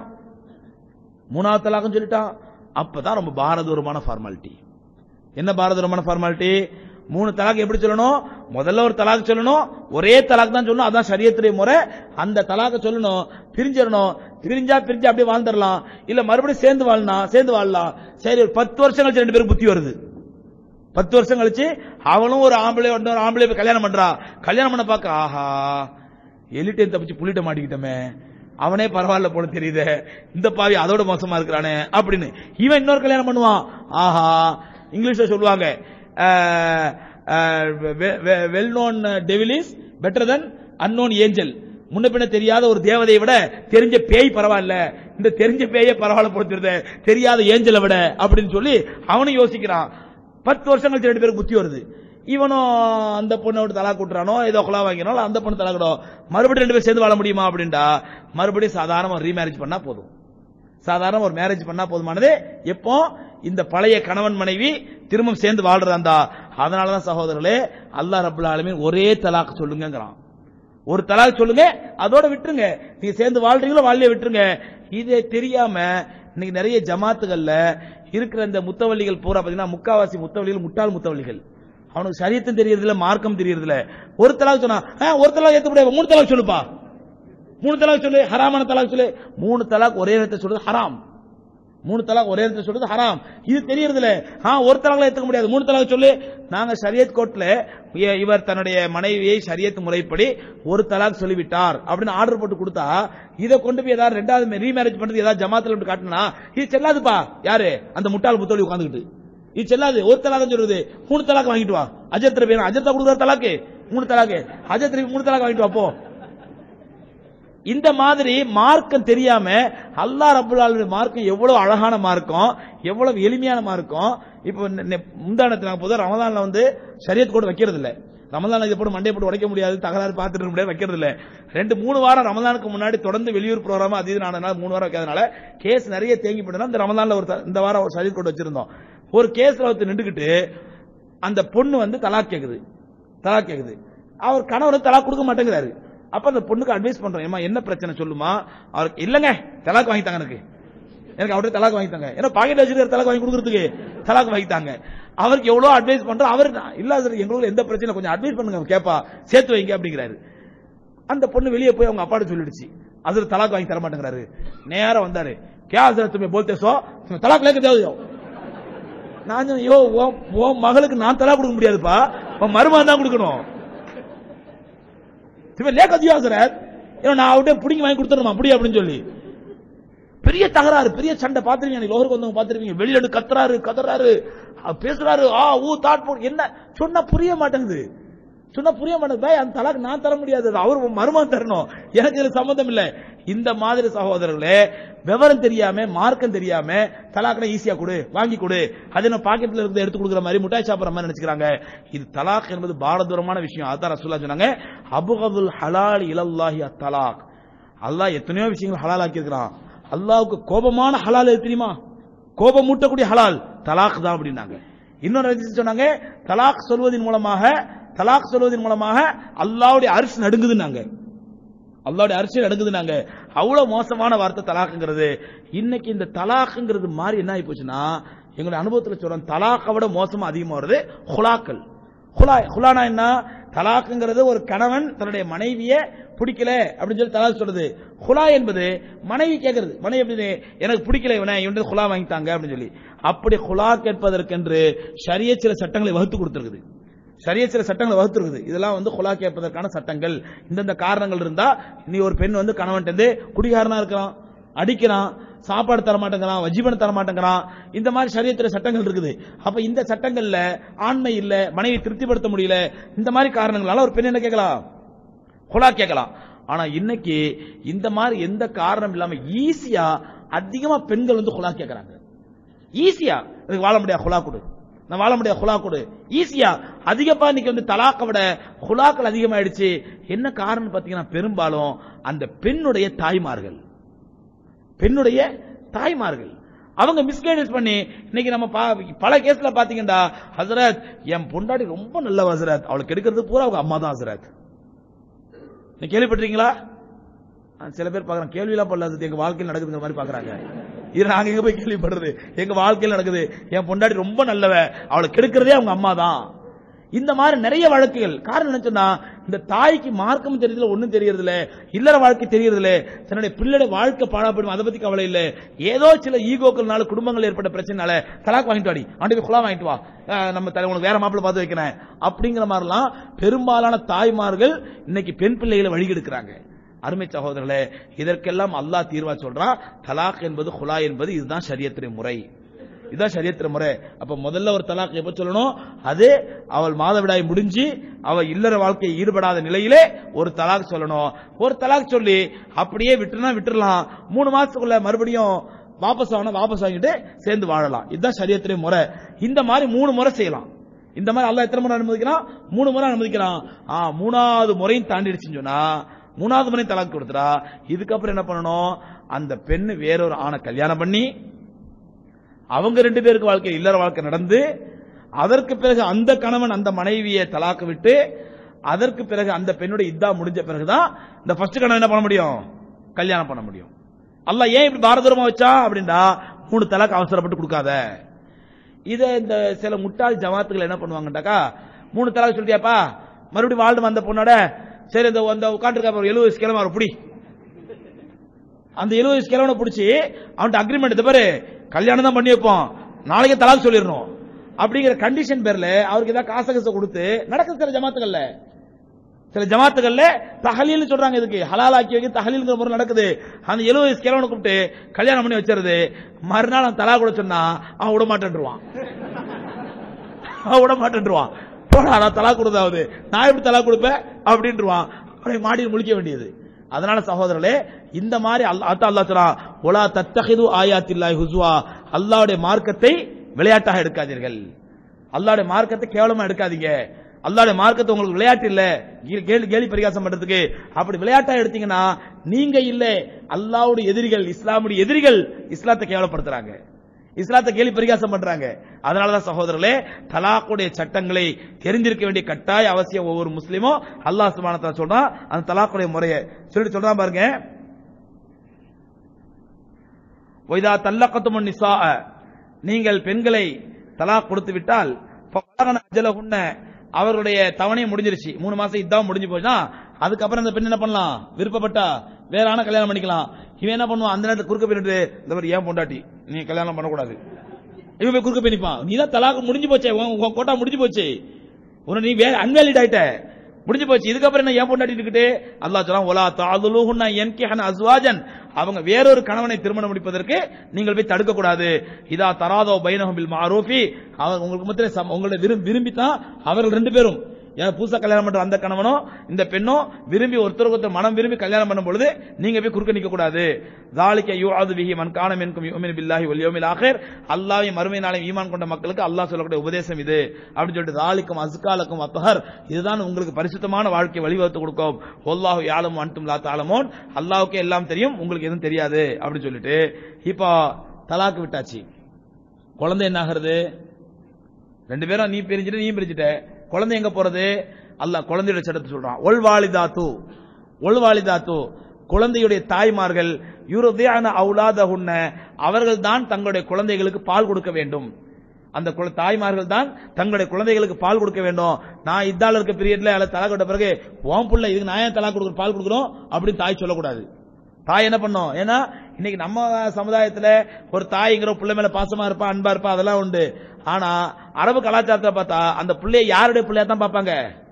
மூணாவது தலாக் சொல்லிட்டான், அப்பதான் ரொம்ப பாரதூரமான ஃபார்மாலிட்டி. என்ன பாரதூரமான ஃபார்மாலிட்டி, மூணு தலாக் எப்படி சொல்லணும், முதல்ல ஒரு தலாக் சொல்லணும், ஒரே தலாக் தான் சொல்லணும், அதான் ஷரியத்துடைய முறை. அந்த தலாக்க சொல்லணும், பிரிஞ்சிடணும், பிரிஞ்சா பிரிஞ்சா அப்படியே வாழ்ந்துடலாம், இல்ல மறுபடியும் சேர்ந்து வாழலாம், சேர்ந்து வாழலாம். சரி, ஒரு பத்து வருஷம் கழிச்சு ரெண்டு பேரும் புத்தி வருது, பத்து வருஷம் கழிச்சு அவளும் ஒரு ஆம்பளை இன்னொரு ஆம்பளை கல்யாணம் பண்றா, கல்யாணம் பண்ண பார்க்க ஆஹா எலிட்டையும் தப்பிச்சு புள்ளிட்ட மாட்டிக்கிட்டோமே, அவனே பரவாயில்ல போல தெரியுது, இந்த பாவி அதோட மோசமா இருக்கிறானே அப்படின்னு இவன் இன்னொரு கல்யாணம் பண்ணுவான். ஆஹா இங்கிலீஷ்ல சொல்லுவாங்க, well known devil is better than unknown angel. முன்ன பின்ன தெரியாத ஒரு தேவதையை விட தெரிஞ்ச பேய் பரவாயில்ல, இந்த தெரிஞ்ச பேயே பரவாயில்ல போடுறது தெரியாத ஏஞ்சலை விட அப்படின்னு சொல்லி அவனும் யோசிக்கிறான். பத்து வருஷம் கழிச்சு ரெண்டு பேருக்கு புத்தி வருது, இவனும் அந்த பொண்ணோட தலாக் கூட்டுறானோ ஏதோ குலா வாங்கினாலும் அந்த பொண்ணு தலாக்கிடும், மறுபடியும் ரெண்டு பேரும் சேர்ந்து வாழ முடியுமா அப்படின்டா, மறுபடியும் சாதாரண ரீமேரேஜ் பண்ணா போதும், சாதாரண ஒரு மேரேஜ் பண்ணா போதுமானது. எப்போ இந்த பழைய கணவன் மனைவி திரும்ப சேர்ந்து வாழ்றதா. அதனாலதான் சகோதரர்களே அல்லாஹ் ரப்பல் ஆலமீன் ஒரே தலாக் சொல்லுங்கிறான், ஒரு தலாக் சொல்லுங்க அதோட விட்டுருங்க, நீங்க சேர்ந்து வாழ்றீங்களோ வாழலையே விட்டுருங்க. இதே தெரியாம இன்னைக்கு நிறைய ஜமாத்துகள்ல இருக்கிற இந்த முத்தவள்ளிகள் பூரா பாத்தீங்கன்னா முக்காவாசி முத்தவள்ளிகள் முட்டாள் முத்தவள்ளிகள், அவனுக்கு சரியத்தும் தெரியறதில்ல மார்க்கம் தெரியறதில்ல. ஒரு தலாக் சொன்னா ஒரு தலாக் ஏத்த முடியாது, மூணு தலாக் சொல்லுப்பா, மூணு தலாக் சொல்லு, ஹராமான தலாக் சொல்லு. மூணு தலாக் ஒரே நேரத்தை சொல்றது ஹராம், மூணு தலாக் ஒரே நேரத்தை சொல்றது ஹராம், இது தெரியறதில்ல. ஒரு தலாக்ல ஏத்துக்க முடியாது, மூணு தலாக் சொல்லு. நாங்க ஷரியத் கோர்ட்ல இவர் தன்னுடைய மனைவியை ஷரியத் முறைப்படி ஒரு தலாக் சொல்லிவிட்டார் அப்படின்னு ஆர்டர் போட்டு கொடுத்தா, இதை கொண்டு போய் ஏதாவது ரெண்டாவது ரீமேரேஜ் பண்றது ஏதாவது ஜமாத்துல காட்டினா இது செல்லாதுப்பா. யாரு அந்த முட்டாள் புத்தோலி உட்காந்துக்கிட்டு இது செல்லாது, ஒரு தலாக் சொல்றது மூணு தலாக் வாங்கிட்டு வா, அஜத் ரபி அஜத்தா கொடுக்குற தலாக்கு மூணு தலாக்கு அஜத் ரபி மூணு தலாக்கு வாங்கிட்டு வாப்போ. இந்த மாதிரி மார்க்கம் தெரியாம அல்லாஹ் ரப்பல் ஆலமீன் மார்க்கம் எவ்வளவு அழகான மார்க்கம், எவ்வளவு எளிமையான மார்க்கம். இப்போ முந்தானத்துல நாங்க பொதுவா ரமதான்ல வந்து ஷரியத் கோட் வைக்கிறது இல்ல. ரமதான் இதை போட்டு மண்டே போட்டு உடைக்க முடியாது, தகராறு பார்த்துட்டு இருக்க முடியாது, வைக்கிறது இல்ல. ரெண்டு மூணு வாரம் ரமதானுக்கு முன்னாடி தொடர்ந்து வெளியூர் ப்ரோக்ராம் அது இது நான் மூணு வாரம் வைக்காதனால கேஸ் நிறைய தேங்கி போட்டா இந்த ரமதான்ல ஒரு இந்த வாரம் ஒரு ஷரியத் கோட் வச்சிருந்தோம். ஒரு கேஸ்ல ஒருத்தர் நின்றுகிட்டு அந்த பொண்ணு வந்து தலாக் கேக்குது தலாக் கேக்குது அவர் கணவர் தலாக் கொடுக்க மாட்டேங்கிறாரு. அப்ப அந்த பொண்ணுக்கு அட்வைஸ் பண்றோம், ஏமா என்ன பிரச்சனை சொல்லுமா. அவருக்கு இல்லங்க தலாக் வாங்கித்தாங்க, எனக்கு எனக்கு அவர்கிட்ட தலாக் வாங்கித்தாங்க, ஏன்னா பாக்கெட் வச்சிருக்கிற தலாக் வாங்கி கொடுக்கறதுக்கு தலாக் வாங்கித்தாங்க. அவருக்கு எவ்வளவு அட்வைஸ் பண்றோம், அவர் இல்ல எங்களுக்கு எந்த பிரச்சனை கொஞ்சம் அட்வைஸ் பண்ணுங்க கேப்பா சேர்த்து வைங்க அப்படிங்கிறாரு. அந்த பொண்ணு வெளியே போய் அவங்க அப்பாட்ட சொல்லிடுச்சு, அது தலாக் வாங்கி தர மாட்டேங்கிறாரு. நேரம் வந்தாரு, கே துமே போல்தே சோ தலாக் லேக்க தேவையோ. நான் யோ உன் மகளுக்கு நான் தலாக் கொடுக்க முடியாதுப்பா, உன் மருமகன் தான் கொடுக்கணும். நான் அவர்கிட்ட பிடிங்கி வாங்கி கொடுத்துருமா அப்படி அப்படின்னு சொல்லி பெரிய தகராறு, பெரிய சண்டை பாத்துருவீங்க. லோகருக்கு வந்தவங்க பாத்துருவீங்க, வெளியில கத்துறாரு கத்துறாரு பேசுறாரு, ஆ ஊ தாட் போடு என்ன சொன்னா புரிய மாட்டேங்குது சொன்னா புரிய மாட்டேங்குது. அந்த தலாக் நான் தர முடியாது, அவர் மருமகன் தரணும், எனக்கு இதுல சம்பந்தம் இல்ல. இந்த மாதிரி சகோதரர்களே விவரம் தெரியாம மார்க்கம் தெரியாம தலாக்னா ஈஸியா கொடு வாங்கி கொடு, அது நம்ம பாக்கெட்ல இருந்து எடுத்து கொடுக்குற மாதிரி முட்டாய் சாப்பிடுற மாதிரி நினைச்சுக்கிறாங்க. இது தலாக் என்பது பாரதூரமான விஷயம். அதான் ரசூலுல்லாஹ் சொன்னாங்க, அபுகதுல் ஹலால் இலல்லாஹி அத்தலாக். அல்லாஹ் எத்தனையோ விஷயங்கள் ஹலால் ஆக்கி இருக்கிறான். அல்லாஹ்வுக்கு கோபமான ஹலால் எது தெரியுமா? கோபம் மூட்டக்கூடிய ஹலால் தலாக் தான் அப்படின்னாங்க. இன்னொரு சொன்னாங்க, தலாக் சொல்வதன் மூலமாக தலாக் சொல்வதன் மூலமாக அல்லாஹ்வுடைய அரிசி நடுங்குதுன்னாங்க. அல்லாஹ்வுடைய அரிசி நடுங்குதுன்னாங்க. அவ்வளவு மோசமான வார்த்தை தலாக்ங்கிறது. இன்னைக்கு இந்த தலாக்ங்கிறது மாதிரி என்ன ஆகி போச்சுன்னா, எங்களுடைய அனுபவத்தில் சொல்றோம், தலாக்கை விட மோசமா அதிகமா வருது ஹுலாக்கள். ஹுலா ஹுலானா என்ன? தலாக்ங்கிறது ஒரு கணவன் தன்னுடைய மனைவியை பிடிக்கல அப்படின்னு சொல்லி தலாக் சொல்றது. ஹுலா என்பது மனைவி கேட்கறது, மனைவி எப்படி எனக்கு பிடிக்கல இவனை இவன் ஹுலா வாங்கித்தாங்க அப்படின்னு சொல்லி. அப்படி ஹுலா கேட்பதற்கென்று ஷரியத் சில சட்டங்களை வகுத்து கொடுத்திருக்குது. ஷரியத் சில சட்டங்களை வகுத்திருக்குது. இதெல்லாம் வந்து ஹுலா கேட்பதற்கான சட்டங்கள். இந்தந்த காரணங்கள் இருந்தா நீ ஒரு பெண் வந்து கணவன் வந்து குடிகாரனா இருக்கிறான், அடிக்கிறான், சாப்பாடு தர மாட்டேங்கிறான், வஜீபன் தர மாட்டேங்கிறான், இந்த மாதிரி ஷரியத்துல சட்டங்கள் இருக்குது. அப்ப இந்த சட்டங்கள்ல ஆண்மை இல்ல, மனைவி திருப்திப்படுத்த முடியல, இந்த மாதிரி காரணங்களால ஒரு பெண் என்ன கேட்கலாம்? ஹுலா கேட்கலாம். ஆனா இன்னைக்கு இந்த மாதிரி எந்த காரணம் இல்லாம ஈஸியா அதிகமா பெண்கள் வந்து ஹுலா கேட்கறாங்க. ஈஸியா வாழ முடியாது ஹுலா கொடு, நான் வாழ முடியாது ஹுலா கொடு, ஈஸியா அதிகப்பா இன்னைக்கு வந்து தலாக்கை விட ஹுலாக்கள் அதிகமாயிடுச்சு. என்ன காரணம் பாத்தீங்கன்னா, பெரும்பாலும் அந்த பெண்ணுடைய தாய்மார்கள் பெண்ணுடைய தாய்மார்கள் அவங்க மிஸ்கைடன்ஸ் பண்ணி இன்னைக்கு நம்ம பல கேஸ்ல பாத்தீங்கன்னா, ஹசரத் என் பொண்டாடி ரொம்ப நல்ல ஹசரத், அவளுக்கு எடுக்கிறது பூரா அவங்க அம்மா தான் ஹசரத். நீ கேள்விப்பட்டிருக்கீங்களா? சில பேர் பாக்குறாங்க, கேள்வியெல்லாம் பண்ணல, எங்க வாழ்க்கையில் நடக்குதுங்கிற மாதிரி பாக்குறாங்க. இது நாங்க எங்க போய் கேள்விப்படுறது? எங்க வாழ்க்கையில் நடக்குது, என் பொண்டாடி ரொம்ப நல்லவ, அவளுக்கு கெடுக்கிறதே அவங்க அம்மா தான். இந்த மாதிரி நிறைய வழக்குகள். காரணம் என்ன சொன்னா, இந்த தாய்க்கு மார்க்கம் தெரியறதுல ஒண்ணும் தெரியறது இல்ல, இல்லற வாழ்க்கை தெரியறது இல்ல, தன்னுடைய பிள்ளைய வாழ்க்கை பாழாப்படும் அதை பத்தி கவலை இல்ல. ஏதோ சில ஈகோக்கள்னால குடும்பங்கள் ஏற்பட்ட பிரச்சனைனால தலாக் வாங்கிட்டு வாடி, ஆண்டு போய் குலா வாங்கிட்டு வா, நம்ம உனக்கு வேற மாப்பிள்ள பார்த்து வைக்கிறேன் அப்படிங்கிற மாதிரிலாம் பெரும்பாலான தாய்மார்கள் இன்னைக்கு பெண் பிள்ளைகளை வழிகெடுக்கிறாங்க. அருமை சகோதரர்களே, இதற்கெல்லாம் அல்லாஹ் தீர்வா சொல்றான். தலாக் என்பது ஹுலா என்பது இதுதான் ஷரியத்துடைய முறை, இதுதான் ஷரியத்துடைய முறை. அப்ப முதல்ல ஒரு தலாக் எப்ப சொல்லணும்? அது அவள் மாதவிடாய் முடிஞ்சு அவள் இல்லற வாழ்க்கையை ஈடுபடாத நிலையிலே ஒரு தலாக் சொல்லணும். ஒரு தலாக் சொல்லி அப்படியே விட்டுனா விட்டுறலாம், மூணு மாசத்துக்குள்ள மறுபடியும் வாபஸ் ஆகணும், வாபஸ் வாங்கிட்டு சேர்ந்து வாழலாம். இதுதான் ஷரியத்துடைய முறை. இந்த மாதிரி மூணு முறை செய்யலாம். இந்த மாதிரி அல்லாஹ் எத்தனை முறை அனுமதிக்கிறான்? மூணு முறை அனுமதிக்கிறான். மூணாவது முறையும் தாண்டிடுச்சுன்னு சொன்னா மூணாவது முறை தலாக் கொடுத்துறா. இதுக்கப்புறம் என்ன பண்ணணும்? அந்த பெண்ணு வேறொரு ஆணை கல்யாணம் பண்ணி அவங்க ரெண்டு பேருக்கு வாழ்க்கை இல்லற வாழ்க்கை நடந்து அதற்கு பிறகு அந்த கணவன் அந்த மனைவியை தலாக்கு விட்டு அதற்கு பிறகு அந்த பெண்ணுடைய இத்தா முடிஞ்ச பிறகுதான் இந்த ஃபர்ஸ்ட் கணவன் என்ன பண்ண முடியும்? கல்யாணம் பண்ண முடியும். அல்லாஹ் ஏன் இப்படி பாரதூரமா வச்சா அப்படின்னா, மூணு தலாக் அவசரப்பட்டு கொடுக்காத. இத இந்த சில முட்டாள் ஜமாத்துகள் என்ன பண்ணுவாங்கட்டாக்கா, மூணு தலாக் சொல்லிட்டியாப்பா, மறுபடியும் வாழ்ந்து வந்த பொண்ணோட சரி இந்த உட்காந்துருக்க ஒரு எழுபது வயசு கிழமை பிடி, அந்த எழுபது வயசு கிழவனை பிடிச்சி அவன்கிட்ட அக்ரிமெண்ட் பாரு கல்யாணம் தான் பண்ணி வைப்போம், நாளைக்கு தலாக் சொல்லிடணும் அப்படிங்கிற கண்டிஷன் பேர்ல அவருக்கு ஏதாவது காச காசை கொடுத்து நடக்குது. சில ஜமாத்துகள்ல சில ஜமாத்துகள்ல தஹலீல் சொல்றாங்க, இதுக்கு ஹலால் ஆக்கி வைக்க தஹலீல்ங்கிற முறை நடக்குது. அந்த எழுபது வயசு கிழவனை கூப்பிட்டு கல்யாணம் பண்ணி வச்சிருது. மறுநாள் அவன் தலாக் கூட சொன்னா அவன் விட மாட்டேன்டுவான், அவன் விட மாட்டேன்டுவான். போடா நான் தலாக் கொடுத்தாவது, நான் எப்படி தலாக் கொடுப்பேன் அப்படின்றான். அவனை மாடியில் முழிக்க வேண்டியது. அதனால சகோதரர்களே, இந்த மாதிரி அல்லாஹ் அல்லாஹ் சொல்றான், ஒலா தத்தஹிது ஆயாத்தில்லாஹி ஹுஸ்வா, அல்லாஹ்வுடைய மார்க்கத்தை விளையாட்டாக எடுக்காதீர்கள், அல்லாஹ்வுடைய மார்க்கத்தை கேவலமா எடுக்காதீங்க. அல்லாஹ்வுடைய மார்க்கத்தை உங்களுக்கு விளையாட்டு இல்ல, கேலி கேலி பரிகாசம் பண்றதுக்கு. அப்படி விளையாட்டா எடுத்தீங்கன்னா நீங்க இல்ல, அல்லாஹ்வுடைய எதிரிகள், இஸ்லாமுடைய எதிரிகள் இஸ்லாத்தை கேவலப்படுத்துறாங்க, இஸ்லாத்தை கேலி பரிகாசம் பண்றாங்க. அதனாலதான் சகோதரர்களே, தலாக்குடைய சட்டங்களை தெரிஞ்சிருக்க வேண்டிய கட்டாய அவசியம் ஒவ்வொரு முஸ்லிமும். அல்லாஹ் சுப்ஹானஹு வ தஆலா சொல்றான் அந்த தலாக்குடைய முறையை சொல்லிட்டு சொல்றான் பாருங்க. வைதா தல்லகத்துமுன் நிஸா, நீங்கள் பெண்களை தலாக் கொடுத்து விட்டால் ஃபகன அஜலஹுன்ன, அவர்களுடைய தவணை முடிஞ்சிருச்சு, மூணு மாசம் இதான் முடிஞ்சு போச்சுன்னா அதுக்கப்புறம் அந்த பெண் என்ன பண்ணலாம், விருப்பப்பட்டா வேற ஆன கல்யாணம் பண்ணிக்கலாம். இவன் என்ன பண்ணுவான், அந்த நேரத்தில் குறுக்க போயிட்டு இந்த மாதிரி ஏன் பொண்டாட்டி நீ கல்யாணம் பண்ணக்கூடாது, இவன் போய் குறுக்க போய் நிப்பான். நீ தான் தலாக்கு முடிஞ்சு போச்சே, உன் கோட்டா முடிஞ்சு போச்சு, உன நீ அன்வேலிட் ஆயிட்ட, முடிஞ்சு போச்சு, இதுக்கப்புறம் என்ன ஏன் பொண்டாட்டி இருக்கிட்டு. அல்லாஹ் சொல்றான் ஒலா தஅதுலுஹுன்ன யன்கிஹன அஸ்வாஜன், அவங்க வேறொரு கணவனை திருமணம் முடிப்பதற்கு நீங்கள் போய் தடுக்க கூடாது. இதா தராதோ பைனஹும் பில் மஅரூஃபி, அவங்க உங்களுக்கு மத்தியில உங்களை விரும்பி தான் அவர்கள் ரெண்டு பேரும், புதுசா கல்யாணம் பண்ற அந்த கணவனோ இந்த பெண்ணோ விரும்பி ஒருத்தருக்கு ஒருத்தர் மனம் விரும்பி கல்யாணம் பண்ணும் பொழுது நீங்க போய் குறுக்க நிக்க கூடாது. ذالک யுஅது பிஹி மன் கான மின்கும் யுமினு பில்லாஹி வல் யௌமில் ஆகிர், அல்லாஹ்வையும் மறுமை நாளையும் ஈமான் கொண்ட மக்களுக்கு அல்லாஹ் சொல்லக்கூடிய உபதேசம் இது அப்படின்னு சொல்லிட்டு, ذالக்கும் அஸ்காலக்கும் அத்ஹர், இதுதான் உங்களுக்கு பரிசுத்தமான வாழ்க்கை வழிவகுத்து கொடுக்கும். வல்லாஹு யஅலமு அன்தும் லா தஅலமூன், அல்லாஹ்வுக்கே எல்லாம் தெரியும், உங்களுக்கு எதுவும் தெரியாது அப்படின்னு சொல்லிட்டு, இப்போ தலாக் விட்டாச்சு, குழந்தை என்ன ஆகிறது, ரெண்டு பேரும் நீ பிரிஞ்சுட்டு நீ பிரிஞ்சுட்ட, குழந்தை எங்க போறது, அல்லாஹ் குழந்தையோட சட்டத்தை சொல்றான். ஒல் வாலிதாத்து, ஒல் வாலிதாத்து, குழந்தையுடைய தாய்மார்கள் யுர்திஅன அவுலாதஹுன்ன, அவர்கள் தான் தங்களுடைய குழந்தைகளுக்கு பால் கொடுக்க வேண்டும். அந்த தாய்மார்கள் தான் தங்களுடைய குழந்தைகளுக்கு பால் கொடுக்க வேண்டும். நான் இதால இருக்க பீரியட்ல அல்ல தலாக் விட்ட பிறகு ஓம் புள்ள இதுக்கு நான் ஏன் தலாக் கொடுக்குற பால் கொடுக்குறோம் அப்படின்னு தாய் சொல்லக்கூடாது. தாய் என்ன பண்ணும், ஏன்னா இன்னைக்கு நம்ம சமுதாயத்துல ஒரு தாய்ங்கிற பிள்ளை மேல பாசமா இருப்பா, அன்பா இருப்பா, அதெல்லாம் உண்டு. ஆனா அரபு கலாச்சாரத்தை பார்த்தா அந்த பிள்ளைய யாருடைய பிள்ளையா தான் பார்ப்பாங்க,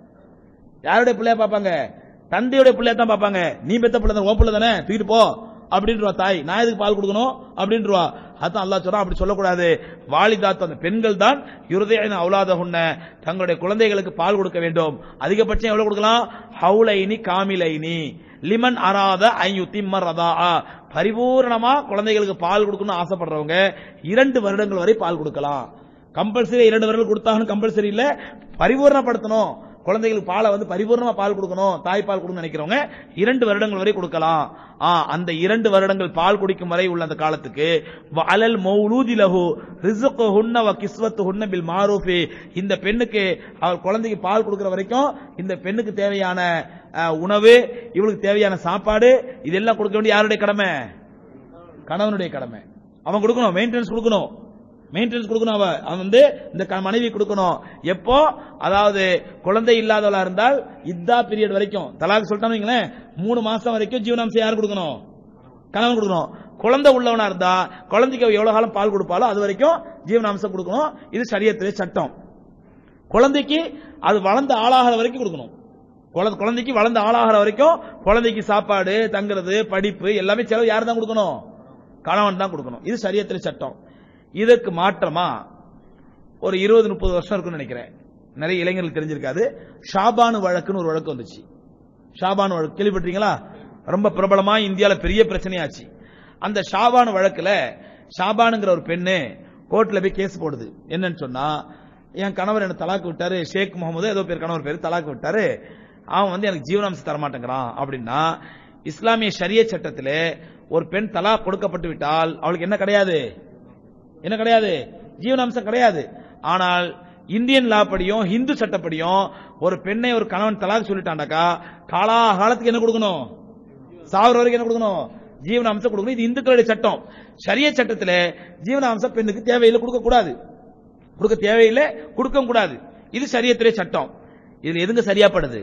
யாருடைய பிள்ளையா பார்ப்பாங்க, தந்தையுடைய பிள்ளையா தான் பார்ப்பாங்க. நீ பெத்த பிள்ளை தான், ஓ பிள்ளை தானே, தூக்கிட்டு போ அப்படின்றா தாய், நான் எதுக்கு பால் கொடுக்கணும் அப்படின்றா. அதான் அல்லாஹ் சொல்றான் அப்படி சொல்லக்கூடாது. வாலிதாத், அந்த பெண்கள் தான் யுர்திஅன அவுலாதஹுன்ன, தங்களுடைய குழந்தைகளுக்கு பால் கொடுக்க வேண்டும். அதிகபட்சம் எவ்வளவு கொடுக்கலாம், ஹவுலைனி காமிலைனி லிமன் அராத ஐயுத்திம்ம ரதாஅ, பரிபூர்ணமா குழந்தைகளுக்கு பால் கொடுக்கணும்னு ஆசைப்படுறவங்க இரண்டு வருடங்கள் வரை பால் கொடுக்கலாம். கம்பல்சரி இரண்டு வருடங்கள் கொடுத்தாலும் கம்பல்சரி இல்ல, பரிபூர்ணப்படுத்தணும், குழந்தைகளுக்கு பாலை வந்து பரிபூர்ணமா பால் கொடுக்கணும், தாய்ப்பால் கொடுக்கணும்னு நினைக்கிறவங்க இரண்டு வருடங்கள் வரை கொடுக்கலாம். அந்த இரண்டு வருடங்கள் பால் குடிக்கும் வரை உள்ள அந்த காலத்துக்கு அலல் மௌலூதி லஹு ரிஸ்குஹுன்ன வ கிஸ்வத்துஹுன்ன பில் மாரூஃபி, இந்த பெண்ணுக்கு அவர் குழந்தைக்கு பால் கொடுக்கிற வரைக்கும் இந்த பெண்ணுக்கு தேவையான உணவு, இவளுக்கு தேவையான சாப்பாடு, இதெல்லாம் கொடுக்க வேண்டிய யாருடைய கடமை, கணவனுடைய கடமை. அவன் கொடுக்கணும், மெயின்டெனன்ஸ் கொடுக்கணும், மெயின்டெனன்ஸ் கொடுக்கணும், அவ அவன் வந்து இந்த மனைவி கொடுக்கணும். எப்போ, அதாவது குழந்தை இல்லாதவளா இருந்தால் இதா பீரியட் வரைக்கும், தலாக் சொல்லிட்டான்னு மூணு மாசம் வரைக்கும் ஜீவனாம்சம் யாரு கொடுக்கணும், கணவன் கொடுக்கணும். குழந்தை உள்ளவனா இருந்தா குழந்தைக்கு எவ்வளவு காலம் பால் கொடுப்பாலோ அது வரைக்கும் ஜீவனாம்சம் கொடுக்கணும். இது ஷரியத்திலே சட்டம். குழந்தைக்கு அது வளர்ந்த ஆளாகிற வரைக்கும் கொடுக்கணும். குழந்தைக்கு வளர்ந்த ஆளாகிற வரைக்கும் குழந்தைக்கு சாப்பாடு, தங்குறது, படிப்பு எல்லாமே செலவு யார் தான் கொடுக்கணும், கணவன் தான் கொடுக்கணும். இது ஷரியத்திலே சட்டம். இதற்கு மாற்றமா ஒரு இருபது முப்பது வருஷம் இருக்குன்னு நினைக்கிறேன், நிறைய இளைஞர்கள் தெரிஞ்சிருக்காது, ஷாபானு வழக்குன்னு ஒரு வழக்கு வந்துச்சு. ஷாபானு வழக்கு கேள்விப்பட்டீங்களா? ரொம்ப பிரபலமா இந்தியால பெரிய பிரச்சனையாச்சு. அந்த ஷாபானு வழக்குல ஷாபானுங்கிற ஒரு பெண்ணு கோர்ட்ல போய் கேஸ் போடுது. என்னன்னு சொன்னா, என் கணவர் என்ன தலாக்கு விட்டாரு, ஷேக் முகமது ஏதோ பேர் கணவர் பேரு, தலாக்கு விட்டாரு, அவன் வந்து எனக்கு ஜீவனாம்சம் தரமாட்டேங்கிறான் அப்படின்னா, இஸ்லாமிய ஷரிய சட்டத்திலே ஒரு பெண் தலாக் கொடுக்கப்பட்டு விட்டால் அவளுக்கு என்ன கிடையாது, என்ன கிடையாது, ஜீவனாம்சம் கிடையாது. ஆனால் இந்தியன் லா படியும் இந்து சட்டப்படியும் ஒரு பெண்ணை ஒரு கணவன் தலாக் சொல்லிட்டாண்டாக்கா காலாகாலத்துக்கு என்ன கொடுக்கணும், சாவர வரைக்கும் என்ன கொடுக்கணும், ஜீவனாம்சம் கொடுக்கணும். இது இந்துக்களுடைய சட்டம். ஷரிய சட்டத்தில் ஜீவனாம்சம் பெண்ணுக்கு தேவையில்லை, கொடுக்க கூடாது, கொடுக்க தேவையில்லை, கொடுக்க கூடாது. இது ஷரியத்திலே சட்டம். இதுல எதுங்க சரியாப்படுது,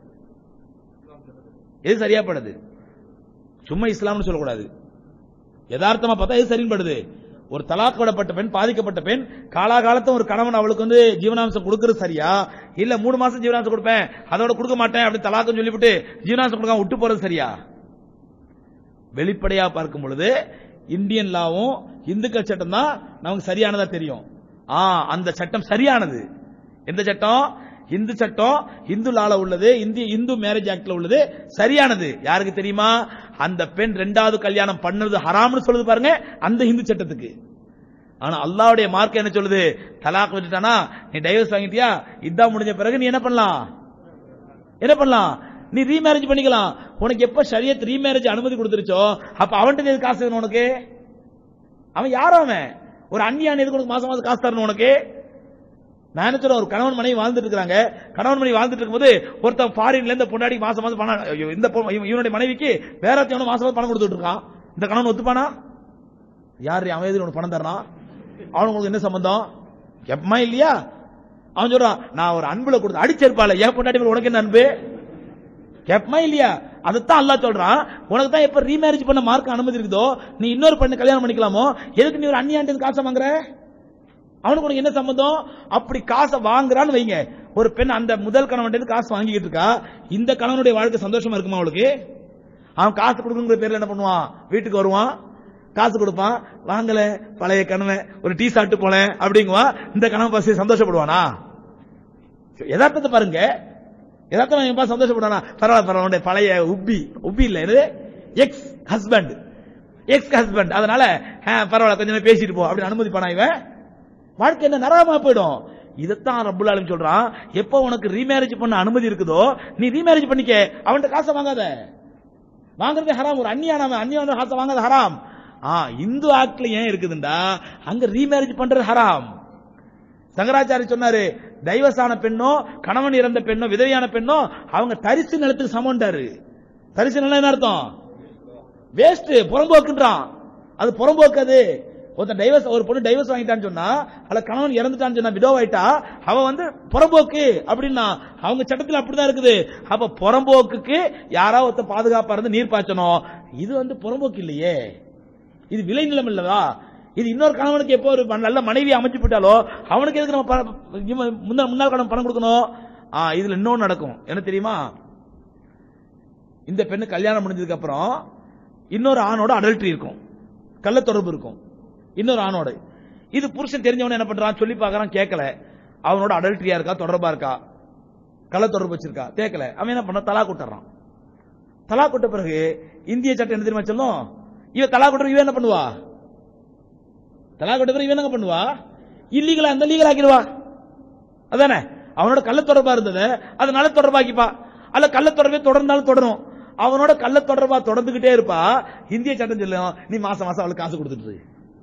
எது சரியாப்படுது, சும்மா இஸ்லாம்னு சொல்லக்கூடாது, யதார்த்தமா பார்த்தா எது சரின்படுது. ஒரு தலாக் விடப்பட்ட பெண், பாதிக்கப்பட்ட பெண், காலாகாலத்தும் ஒரு கணவன் அவளுக்கு வந்து ஜீவனாம்சம் கொடுக்கிறது சரியா, இல்ல மூணு மாசம் ஜீவனாம்சம் கொடுப்பேன் அதோட கொடுக்க மாட்டேன் அப்படி தலாக்கு சொல்லிவிட்டு ஜீவனாம்சம் கொடுக்காம விட்டு போறது சரியா? வெளிப்படையா பார்க்கும் பொழுது இந்தியன் லாவும் இந்துக்கள் சட்டம் தான் நமக்கு சரியானதா தெரியும். ஆ, அந்த சட்டம் சரியானது. எந்த சட்டம்? இந்து சட்டம் இந்து லால உள்ளது, இந்திய இந்து மேரேஜ் ஆக்ட்ல உள்ளது சரியானது. யாருக்கு தெரியுமா? அந்த பெண் ரெண்டாவது கல்யாணம் பண்ணது ஹராம்னு சொல்லுது பாருங்க, அந்த இந்து சட்டத்துக்கு. ஆனா அல்லாஹ்வுடைய மார்க்கம் என்ன சொல்லுது? தலாக் விட்டுட்டானா நீ டைவர்ஸ் வாங்கிட்டியா, இதான் முடிஞ்ச பிறகு நீ என்ன பண்ணலாம்? என்ன பண்ணலாம்? நீ ரீமேரேஜ் பண்ணிக்கலாம். உனக்கு எப்ப ஷரியத் ரீமேரேஜ் அனுமதி கொடுத்துருச்சோ அப்ப அவன்கிட்ட எது காசு வேணும் உனக்கு? அவன் யாரோ அவன் ஒரு அந்நியான எதுக்கு உனக்கு மாசம் மாசம் காசு தரணும் உனக்கு? நான் என்ன சொல்றேன், ஒரு கணவன் மனைவி வாழ்ந்துட்டு இருக்காங்க. கணவன் மனைவி வாழ்ந்துட்டு இருக்கும்போது ஒருத்தன் ஃபாரின்ல இருந்து பொண்டாடி மாசம் மாசம் பணம், இந்த இவனுடைய மனைவிக்கு வேற ஒருத்தவன மாசம் மாசம் பணம் கொடுத்துட்டு இருக்கான். இந்த கணவன் ஒத்துப்பானா? யாரு அவன் எதுக்கு உனக்கு பணம் தரணும்? அவனுக்கு என்ன சம்பந்தம்? எப்பமா இல்லையா? அவன் சொல்றான் நான் ஒரு அன்புல கொடுத்து அடிச்சிருப்பால, ஏன் பொண்டாட்டி உனக்கு என்ன அன்பு? கேப்பமா இல்லையா? அதைத்தான் அல்லாஹ் சொல்றான், உனக்கு தான் எப்ப ரீமேரேஜ் பண்ண மார்க் அனுமதி இருக்குதோ நீ இன்னொரு பெண்ணை கல்யாணம் பண்ணிக்கலாமோ, எதுக்கு நீ ஒரு அந்நியாண்ட காசை வாங்குற? அவனுக்கு உனக்கு என்ன சம்பந்தம்? அப்படி காசை வாங்குறான்னு வைங்க, ஒரு பெண் அந்த முதல் கணவன் காசு வாங்கிட்டு இருக்கா, இந்த கணவனுடைய வாழ்க்கை சந்தோஷமா இருக்குமா அவளுக்கு? அவன் காசு கொடுக்குங்கிற பேர்ல என்ன பண்ணுவான்? வீட்டுக்கு வருவான், காசு கொடுப்பான், வாங்கல பழைய கணவன் ஒரு டீ சாப்பிட்டு போல அப்படிங்குவான். இந்த கணவன் பசி சந்தோஷப்படுவானா? யதார்த்தத்தை பாருங்க, யதார்த்தம் சந்தோஷப்படுவானா? பரவாயில்ல பரவாயில்ல, பழைய உப்பி உப்பி இல்ல இது எக்ஸ் ஹஸ்பண்ட் எக்ஸ் ஹஸ்பண்ட் அதனால பரவாயில்ல கொஞ்சம் பேசிட்டு போ அப்படின்னு அனுமதிப்பானா? இவன் வாழ்க்கை என்ன நரகமா போயிடும். இதைத்தான் ரப்புல் ஆலமீன் சொல்றான், எப்ப உனக்கு ரீமேரேஜ் பண்ண அனுமதி இருக்குதோ நீ ரீமேரேஜ் பண்ணிக்க, அவன்கிட்ட காசை வாங்காத. வாங்குறது ஹராம். ஒரு அந்நியான அந்நியான காசை வாங்காத ஹராம். இந்து ஆக்ட்ல ஏன் இருக்குதுண்டா அங்க ரீமேரேஜ் பண்றது ஹராம். சங்கராச்சாரி சொன்னாரு, டைவர்ஸ் ஆன பெண்ணோ கணவன் இறந்த பெண்ணோ விதவையான பெண்ணோ அவங்க தரிசு நிலத்துக்கு சமண்டாரு. தரிசு நிலம் என்ன அர்த்தம்? வேஸ்ட், புறம்போக்குன்றான். அது புறம்போக்கு. அது ஒருத்தன் டைவர்ஸ், ஒரு பொண்ணு டைவர்ஸ் வாங்கிட்டான்னு சொன்னா, அல்ல கணவன் இறந்துட்டான்னு சொன்னா, விடோவாயிட்டா, அவ வந்து புறம்போக்கு அப்படின்னா அவங்க சட்டத்தில் அப்படிதான் இருக்குது. அப்ப புறம்போக்குக்கு யாராவது ஒருத்த பாதுகாப்பா இருந்து நீர் பாய்ச்சணும். இது வந்து புறம்போக்கு இல்லையே, இது விளைநிலம் இல்லவா? இது இன்னொரு கணவனுக்கு எப்போ ஒரு நல்ல மனைவி அமைச்சு போட்டாலோ அவனுக்கு எதுக்கு நம்ம முன்னாள் கணவன் பணம் கொடுக்கணும்? இதுல இன்னொன்னு நடக்கும், என்ன தெரியுமா? இந்த பெண்ணு கல்யாணம் முடிஞ்சதுக்கு அப்புறம் இன்னொரு ஆணோட அடல்ட்ரி இருக்கும், கள்ள தொடர்பு இருக்கும் இன்னொரு ஆணோட. இது புருஷன் தெரிஞ்சவன என்ன பண்றான்? சொல்லி பாக்குறான், கேட்கல. அவனோட அடல்ட்ரியா இருக்கா, தொடர்பா இருக்கா, கள்ள தொடர்பு வச்சிருக்கா, கேட்கல. அவன் என்ன பண்ண? தலா கூட்டுறான். தலா கூட்ட பிறகு இந்திய சட்டம் என்ன தெரியுமா சொல்லும்? இவ தலா கூட்ட இவன் என்ன பண்ணுவா? தலா கூட்ட பிறகு இவன் என்ன பண்ணுவா? இல்லீகலா அந்த லீகல் ஆக்கிடுவா. அதானே? அவனோட கள்ள தொடர்பா இருந்தது அதனால தொடர்பாக்கிப்பா. அல்ல கள்ள தொடர்பே தொடர்ந்தாலும் தொடரும். அவனோட கள்ள தொடர்பா தொடர்ந்துகிட்டே இருப்பா. இந்திய சட்டம் சொல்லும், நீ மாசம் மாசம் அவளுக்கு காசு கொடுத்துட்டு,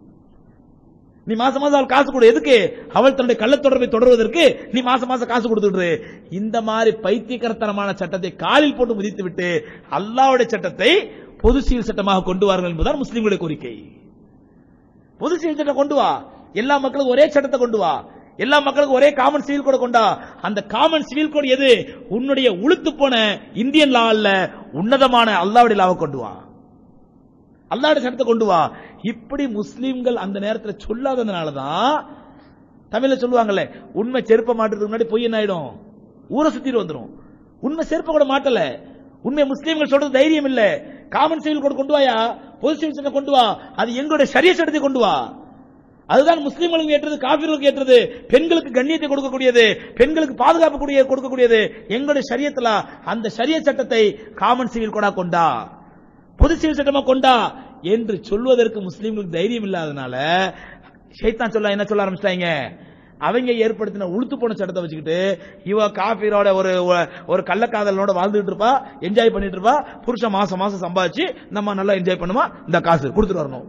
நீ மாசம் மாசம் அவள் காசு கொடு. எதுக்கு? அவள் தன்னுடைய கள்ள தொடர்பை தொடர்வதற்கு நீ மாசம் மாசம் காசு கொடுத்துட்டு. இந்த மாதிரி பைத்தியகரத்தனமான சட்டத்தை காலில் போட்டு முதித்து விட்டு அல்லாஹ்வுடைய சட்டத்தை பொது சிவில் சட்டமாக கொண்டு வாருங்கள் என்பதுதான் முஸ்லிம்களுடைய கோரிக்கை. பொது சிவில் சட்டம் கொண்டு வா, எல்லா மக்களுக்கும் ஒரே சட்டத்தை கொண்டு வா, எல்லா மக்களுக்கும் ஒரே காமன் சிவில் கோட் கொண்டா. அந்த காமன் சிவில் கோட் எது? உன்னுடைய உளுத்து போன இந்தியன் லா அல்ல, உன்னதமான அல்லாஹ்வுடைய லாவை கொண்டு வா, அல்லாஹ்வுடைய சட்டத்தை கொண்டு வா. இப்படி முஸ்லிம்கள் அந்த நேரத்தில் சொல்லாததுனாலதான் தமிழ்ல சொல்லுவாங்கல்ல, உண்மை செருப்ப மாட்டுறதுக்கு முன்னாடி பொய் என்ன ஆயிடும்? ஊரை சுத்திட்டு வந்துடும். உண்மை செருப்ப கூட மாட்டல, உண்மை முஸ்லிம்கள் சொல்றது தைரியம் இல்ல. காமன் சிவில் கோட் கொண்டு வாயா, பொது சிவில் சட்டம் கொண்டு வா, அது எங்களுடைய ஷரிய சட்டத்தை கொண்டு வா. அதுதான் முஸ்லிம்களுக்கு ஏற்றது, காபிர்களுக்கு ஏற்றது, பெண்களுக்கு கண்ணியத்தை கொடுக்கக்கூடியது, பெண்களுக்கு பாதுகாப்பு கொடுக்கக்கூடியது எங்களுடைய ஷரியத்துல. அந்த ஷரிய சட்டத்தை காமன் சிவில் கோடா கொண்டா, பொது சிவில் சட்டமா கொண்டா என்று சொல்வதற்கு முஸ்லிம்களுக்கு தைரியம் இல்லாதனால ஷைத்தான் சொல்ல என்ன சொல்ல ஆரம்பிச்சிட்டாங்க, அவங்க ஏற்படுத்தின உளுத்து போன சட்டத்தை வச்சுக்கிட்டு இவ காபீரோட ஒரு ஒரு கள்ளக்காதலோட வாழ்ந்துட்டு இருப்பா, என்ஜாய் பண்ணிட்டு இருப்பா. புருஷன் மாசம் மாசம் சம்பாதிச்சு நம்ம நல்லா என்ஜாய் பண்ணுமா, இந்த காசு கொடுத்துட்டு வரணும்.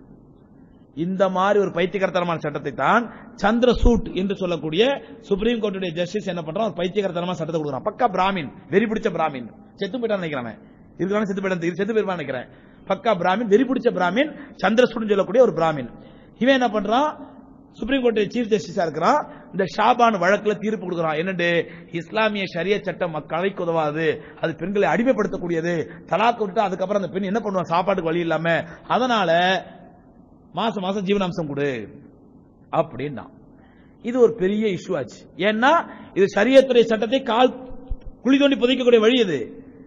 இந்த மாதிரி ஒரு பைத்தியகரத்தனமான சட்டத்தை தான் சந்திரசூட் என்று சொல்லக்கூடிய சுப்ரீம் கோர்ட்டுடைய ஜஸ்டிஸ் என்ன பண்றான்? பைத்தியகரத்தனமான சட்டத்தை கொடுக்குறான். பக்கா பிராமின், வெறி பிடிச்ச பிராமின், செத்து போயிட்டான்னு நினைக்கிறேன், இதுக்கான செத்து போயிட்டான், செத்து போயிருப்பான்னு நினைக்கிறேன். பக்கா பிராமின், வெறி பிடிச்ச பிராமின், சந்திரசூட் சொல்லக்கூடிய ஒரு பிராமின். இவன் என்ன பண்றான்? சுப்ரீம் கோர்ட் சீஃப் ஜஸ்டிஸா இருக்கிறான். இந்த ஷாபான் வழக்குல தீர்ப்பு கொடுக்கிறான். என்னண்டு? இஸ்லாமிய ஷரிய சட்டம் மக்களுக்கு உதவாது, அது பெண்களை அடிமைப்படுத்தக்கூடியது. தலாக் விட்டா அதுக்கப்புறம் அந்த பெண் என்ன பண்ணுவான்? சாப்பாட்டுக்கு வழி இல்லாம, அதனால மாசம் மாசம் ஜீவனாம்சம் கொடு அப்படின்னா இது ஒரு பெரிய இஷ்யூ ஆச்சு. ஏன்னா இது ஷரியத்துடைய சட்டத்தை கால் குழி தோண்டி புதைக்கக்கூடிய வழி. இது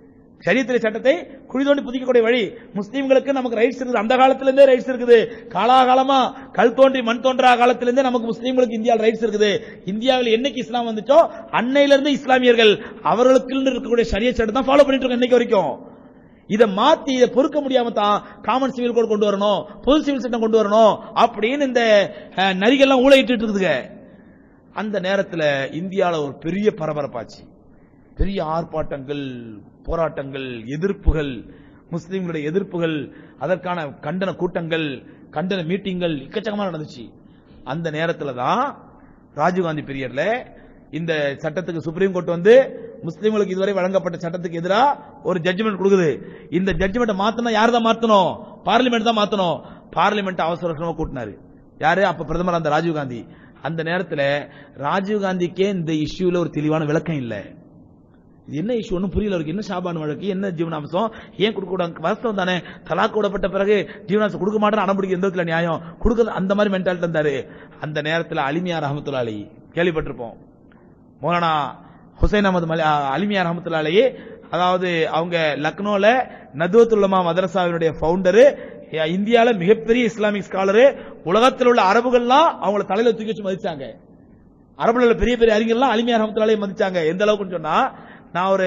ஷரியத்துடைய சட்டத்தை குழி தோண்டி புதிக்கக்கூடிய வழி. முஸ்லீம்களுக்கு நமக்கு ரைட்ஸ் இருக்குது, அந்த காலத்திலிருந்தே ரைட்ஸ் இருக்குது. காலாகாலமா கல் தோன்றி மண் தோன்றா காலத்திலிருந்தே நமக்கு முஸ்லீம்களுக்கு இந்தியாவில் ரைட்ஸ் இருக்குது. இந்தியாவில் என்னைக்கு இஸ்லாம் வந்துச்சோ அன்னையிலிருந்து இஸ்லாமியர்கள் அவர்களுக்கு இருக்கக்கூடிய ஷரியத் சட்டத்தை தான் ஃபாலோ பண்ணிட்டு இருக்காங்க இன்னைக்கு வரைக்கும். இதை மாத்தி இதை பொறுக்க முடியாம தான் காமன் சிவில் கோட் கொண்டு வரணும், பொது சிவில் சட்டம் கொண்டு வரணும் அப்படின்னு இந்த நரிகள்லாம் ஊழையிட்டு இருக்குதுங்க. அந்த நேரத்தில் இந்தியாவில் ஒரு பெரிய பரபரப்பாச்சு, பெரிய ஆர்ப்பாட்டங்கள், போராட்டங்கள், எதிர்ப்புகள், முஸ்லீம்களுடைய எதிர்ப்புகள், அதற்கான கண்டன கூட்டங்கள், கண்டன மீட்டிங்கள் எக்கச்சக்கமா நடந்துச்சு. அந்த நேரத்தில் தான் ராஜீவ்காந்தி பீரியட்ல இந்த சட்டத்துக்கு சுப்ரீம் கோர்ட் வந்து முஸ்லீம்களுக்கு இதுவரை வழங்கப்பட்ட சட்டத்துக்கு எதிராக ஒரு ஜட்ஜ்மெண்ட் கொடுக்குது. இந்த ஜட்ஜ்மெண்ட் மாத்தணும், யார் தான் மாத்தணும்? பார்லிமெண்ட் தான் மாத்தணும். பார்லிமெண்ட் அவசர அவசரமா கூட்டினாரு. யாரு? அப்ப பிரதமர் அந்த ராஜீவ்காந்தி. அந்த நேரத்தில் ராஜீவ்காந்திக்கே இந்த இஷ்யூல ஒரு தெளிவான விளக்கம் இல்லை. என்ன இஷ்யூ ஒன்னும் புரியல அவருக்கு. என்ன ஷாபான் வழக்கு, என்ன ஜீவனாம்சம், ஏன் கொடுக்க கூடாது? வாஸ்தவம் தானே, தலாக் விடப்பட்ட பிறகு ஜீவனாம்சம் கொடுக்க மாட்டேன்னு அடம்பிடிக்க எந்த விதத்துல நியாயம் கொடுக்க, அந்த மாதிரி மென்டாலிட்டி இருந்தாரு. அந்த நேரத்தில் அலிமியா ரஹமத்துல்லாஹி அலைஹி கேள்விப்பட்டிருப்போம். மௌலானா ஹுசைன் அஹமது அலிமியா ரஹமத்துல்லாஹி அலைஹி, அதாவது அவங்க லக்னோல நதுவத்துல் உலமா மதரசாவினுடைய ஃபவுண்டரு, இந்தியால மிகப்பெரிய இஸ்லாமிக் ஸ்காலரு, உலகத்தில் உள்ள அரபுகள்லாம் அவங்கள தலையில தூக்கி வச்சு மதிச்சாங்க. அரபுல உள்ள பெரிய பெரிய அறிஞர்கள்லாம் அலிமியா ரஹமத்துல்லாஹி அலைஹி மதிச்சாங்க. எந்த அளவுக்கு சொன்னா, நான் ஒரு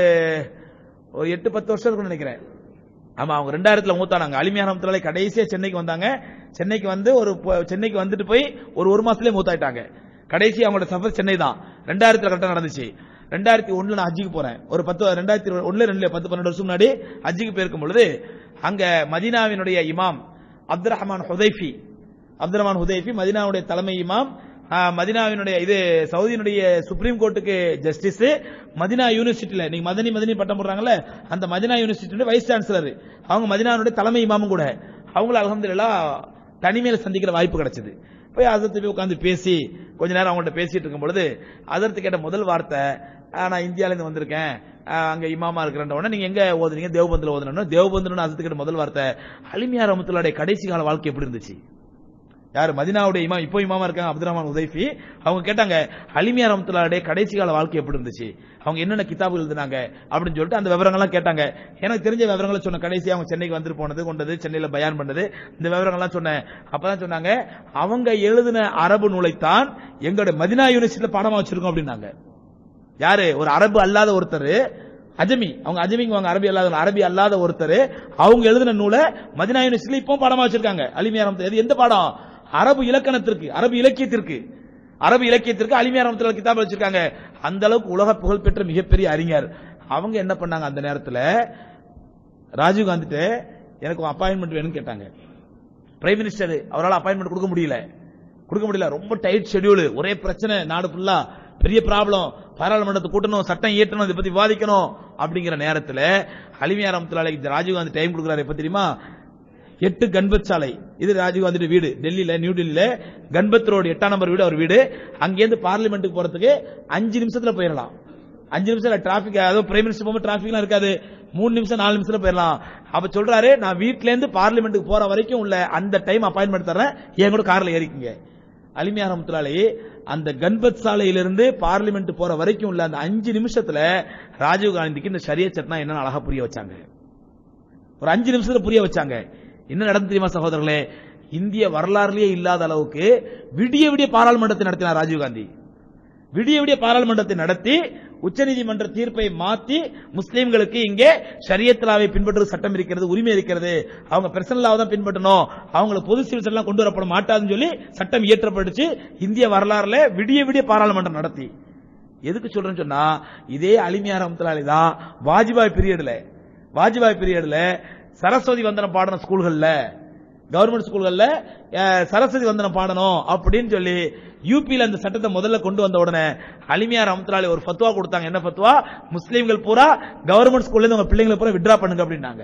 ஒரு எட்டு பத்து வருஷம் இருக்குன்னு நினைக்கிறேன். ஆமா, அவங்க ரெண்டாயிரத்துல மூத்தானாங்க. அலிமியா ரஹமத்துல்லாஹி அலைஹி கடைசியா சென்னைக்கு வந்தாங்க. சென்னைக்கு வந்து ஒரு சென்னைக்கு வந்துட்டு போய் ஒரு ஒரு மாசத்துலயே மூத்தாயிட்டாங்க. கடைசி அவங்களோட சஃபர் சென்னை தான். ரெண்டாயிரத்துல கரெக்டா நடந்துச்சு. ரெண்டாயிரத்தி ஒண்ணுல நான் ஹஜ்ஜுக்கு போறேன். ஒரு பத்து ரெண்டாயிரத்தி ஒண்ணுல ரெண்டுல பத்து பன்னெண்டு வருஷம் முன்னாடி ஹஜ்ஜுக்கு போயிருக்கும் பொழுது அங்க மதீனாவினுடைய இமாம் அப்துல் ரஹ்மான் ஹுதைஃபி, அப்துல் ரஹ்மான் ஹுதைஃபி மதீனாவுடைய தலைமை இமாம், மதீனாவினுடைய இது சவுதியினுடைய சுப்ரீம் கோர்ட்டுக்கு ஜஸ்டிஸ், மதீனா யூனிவர்சிட்டியில நீங்க மதனி மதனி பட்டம் போடுறாங்கல்ல, அந்த மதீனா யூனிவர்சிட்டியோட வைஸ் சான்சலர், அவங்க மதீனாவுடைய தலைமை இமாமும் கூட. அவங்கள அல்ஹம்துலில்லாஹ் தனிமையில சந்திக்கிற வாய்ப்பு கிடைச்சது. போய் அதற்கு போய் உட்காந்து பேசி கொஞ்ச நேரம் அவங்கள்ட்ட பேசிட்டு இருக்கும் பொழுது அதற்கு கேட்ட முதல் வார்த்தை, நான் இந்தியால இருந்து வந்திருக்கேன், அங்க இமாமா இருக்கிற உடனே நீங்க எங்க ஓதுனீங்க? தேவபந்துல ஓதுனோம். தேவபந்துன்னு அதற்கு கேட்ட முதல் வார்த்தை, அலிமியா ரஹமத்துல்லாஹி கடைசி கால வாழ்க்கை எப்படி இருந்துச்சு? யாரு? மதீனாவுடைய இமாம், இப்போ இமாமா இருக்காங்க அப்துல் ரஹ்மான் ஹுதைஃபி. அவங்க கேட்டாங்க அலிமியா ரஹமத்துல்லாஹி கடைசி கால வாழ்க்கை எப்படி இருந்துச்சு, அவங்க என்னென்ன கிதாபுகள் எழுதினாங்க அப்படின்னு சொல்லிட்டு அந்த விவரங்கள்லாம் கேட்டாங்க. எனக்கு தெரிஞ்ச விவரங்களை சொன்ன. கடைசி அவங்க சென்னைக்கு வந்துட்டு போனது, கொண்டது, சென்னையில பயான் பண்ணது, இந்த விவரங்கள்லாம் சொன்னேன். அப்பதான் சொன்னாங்க, அவங்க எழுதின அரபு நூலைத்தான் எங்களுடைய மதீனா யூனிவர்சிட்டியில பாடமா வச்சிருக்கோம் அப்படின்னாங்க. யாரு? ஒரு அரபு அல்லாத ஒருத்தர், அஜமி, அவங்க அஜமிங்க வாங்க, அரபி அல்லாத அரபி அல்லாத ஒருத்தர், அவங்க எழுதின நூலை மதீனா யூனிவர்சிட்டியில இப்போ பாடமா வச்சிருக்காங்க. அலிமியா ரஹமத்துல்லாஹி. எந்த பாடம்? அரபு இலக்கணத்திற்கு, அரபு இலக்கியத்திற்கு, அரபு இலக்கியத்திற்கு அலிமியா ரஹமத்துல்லாஹி கிதாப் வச்சிருக்காங்க. அந்த அளவுக்கு உலக புகழ் பெற்ற மிகப்பெரிய அறிஞர். அவங்க என்ன பண்ணாங்க, அந்த நேரத்தில் ராஜீவ்காந்தி எனக்கு அப்பாயின்மெண்ட் வேணும்னு கேட்டாங்க. பிரைம் மினிஸ்டர் அவரால் அப்பாயின்மெண்ட் கொடுக்க முடியல, கொடுக்க முடியல ரொம்ப டைட் ஷெட்யூல், ஒரே பிரச்சனை, நாடு ஃபுல்லா பெரிய ப்ராப்ளம், பாராளுமன்றத்தை கூட்டணும், சட்டம் இயற்றணும், இதை பத்தி விவாதிக்கணும். அப்படிங்கிற நேரத்தில் அலிமியா ரஹமத்துல்லாஹி ராஜீவ்காந்தி டைம் கொடுக்குறாரு. எப்ப தெரியுமா? எட்டு கன்பத் சாலை, இது ராஜீவ்காந்தி வீடு, டெல்லியில, நியூ டெல்லியில கன்பத் ரோடு எட்டாம் நம்பர் வீடு அவர் வீடு. அங்கேருந்து பார்லிமெண்ட்டுக்கு போறதுக்கு அஞ்சு நிமிஷத்துல போயிடலாம். அஞ்சு நிமிஷம் டிராபிக், அதாவது பிரைம் மினிஸ்டர் போகும்போது டிராபிக்லாம் இருக்காது, மூணு நிமிஷம் நாலு நிமிஷத்துல போயிடலாம். அப்ப சொல்றாரு, நான் வீட்ல இருந்து பார்லிமெண்ட்டுக்கு போற வரைக்கும் உள்ள அந்த டைம் அப்பாயின்மெண்ட் தரேன், என் கூட கார்ல ஏறிக்குங்க. அலிமியா ரஹமத்துல்லாஹி அந்த கன்பத் சாலையிலிருந்து பார்லிமெண்ட் போற வரைக்கும் உள்ள அந்த அஞ்சு நிமிஷத்துல ராஜீவ்காந்திக்கு இந்த ஷரியத் சட்டம் என்னன்னு அழகா புரிய வச்சாங்க. ஒரு அஞ்சு நிமிஷத்துல புரிய வச்சாங்க. என்ன நடந்து தெரியுமா சகோதரர்களே? இந்திய வரலாறுலயே இல்லாத அளவுக்கு விடிய விடிய பாராளுமன்றத்தை நடத்தினார் ராஜீவ்காந்தி. விடிய விடிய பாராளுமன்றத்தை நடத்தி உச்சநீதிமன்ற தீர்ப்பை மாற்றி முஸ்லீம்களுக்கு இங்கே ஷரியத்துலாவை பின்பற்றுவது சட்டம் இருக்கிறது, உரிமை இருக்கிறது, அவங்க பர்சனலாவை தான் பின்பற்றணும், அவங்களுக்கு பொது சிவில் சட்டம் கொண்டு வரப்பட மாட்டாதுன்னு சொல்லி சட்டம் இயற்றப்பட்டுச்சு. இந்திய வரலாறுல விடிய விடிய பாராளுமன்றம் நடத்தி. எதுக்கு சொல்றேன்னு சொன்னா, இதே அலிமியா ரஹமத்துல்லாஹி தான் வாஜ்பாய் பீரியட்ல வாஜ்பாய் பீரியட்ல சரஸ்வதி வந்தனம் பாடணும் ஸ்கூல்கள்ல, கவர்மெண்ட் ஸ்கூல்கள்ல சரஸ்வதி வந்தனம் பாடணும் அப்படின்னு சொல்லி யூபியில அந்த சட்டத்தை முதல்ல கொண்டு வந்த உடனே அலிமியா ரஹமத்துல்லாஹி ஒரு ஃபத்வா கொடுத்தாங்க. என்ன ஃபத்வா? முஸ்லீம்கள் பூரா கவர்மெண்ட் ஸ்கூல்ல இருந்து உங்க பிள்ளைங்களை பூரா வித்ரா பண்ணுங்க அப்படின்னாங்க.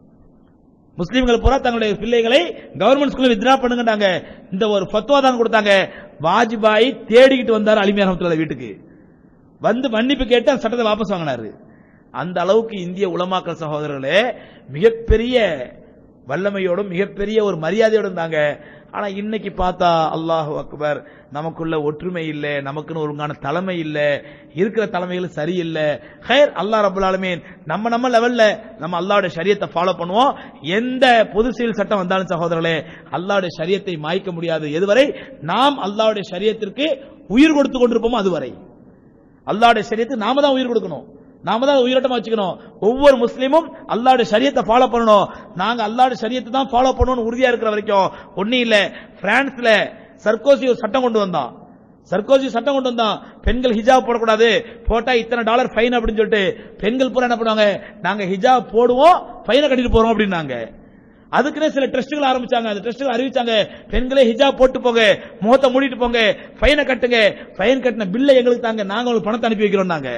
முஸ்லீம்கள் பூரா தங்களுடைய பிள்ளைகளை கவர்மெண்ட் ஸ்கூல்ல வித்ரா பண்ணுங்கட்டாங்க. இந்த ஒரு ஃபத்வா தான் கொடுத்தாங்க. வாஜ்பாய் தேடிக்கிட்டு வந்தார் அலிமியா ரஹமத்துல்லாஹி வீட்டுக்கு வந்து மன்னிப்பு கேட்டு அந்த சட்டத்தை வாபஸ் வாங்கினாரு. அந்த அளவுக்கு இந்திய உலமாக்கள் சகோதரர்களே மிகப்பெரிய வல்லமையோடும் மிகப்பெரிய ஒரு மரியாதையோடும் இருந்தாங்க. ஆனா இன்னைக்கு பார்த்தா அல்லாஹு அக்பர், நமக்குள்ள ஒற்றுமை இல்ல, நமக்குன்னு ஒழுங்கான தலைமை இல்ல, இருக்கிற தலைமைகள் சரியில்லை. ஹைர், அல்லாஹ் ரப்பல் ஆலமீன் நம்ம நம்ம லெவல்ல நம்ம அல்லாஹ்வுடைய ஷரியத்தை ஃபாலோ பண்ணுவோம். எந்த பொது சிவில் சட்டம் வந்தாலும் சகோதரர்களே, அல்லாஹ்வுடைய ஷரியத்தை மாய்க்க முடியாது. எதுவரை நாம் அல்லாஹ்வுடைய ஷரியத்திற்கு உயிர் கொடுத்து கொண்டிருப்போமோ அதுவரை. அல்லாஹ்வுடைய ஷரியத்துக்கு நாம தான் உயிர் கொடுக்கணும், நாம தான் உயிரோட்டமா வச்சுக்கணும். ஒவ்வொரு முஸ்லீமும் அல்லாஹ்வுடைய ஷரியத்தை ஃபாலோ பண்ணணும். நாங்க அல்லாஹ்வுடைய ஷரியத்தை தான் ஃபாலோ பண்ணணும்னு உறுதியா இருக்கிற வரைக்கும் ஒன்னும் இல்ல. பிரான்ஸ்ல சர்கோசி ஒரு சட்டம் கொண்டு வந்தான். சர்கோசி சட்டம் கொண்டு வந்தான், பெண்கள் ஹிஜாப் போடக்கூடாது, போட்டா இத்தனை டாலர் ஃபைன் அப்படின்னு சொல்லிட்டு பெண்கள் பூரா என்ன பண்ணுவாங்க, நாங்க ஹிஜாப் போடுவோம், ஃபைனை கட்டிட்டு போறோம் அப்படின்னாங்க. அதுக்குன்னே சில ட்ரஸ்ட்கள் ஆரம்பிச்சாங்க. அந்த ட்ரஸ்ட்கள் அறிவிச்சாங்க, பெண்களே ஹிஜாப் போட்டு போங்க, முகத்தை மூடிட்டு போங்க, ஃபைனை கட்டுங்க, ஃபைன் கட்டின பில்லை எங்களுக்கு தாங்க, நாங்க உங்களுக்கு பணத்தை அனுப்பி வைக்கிறோம். நாங்க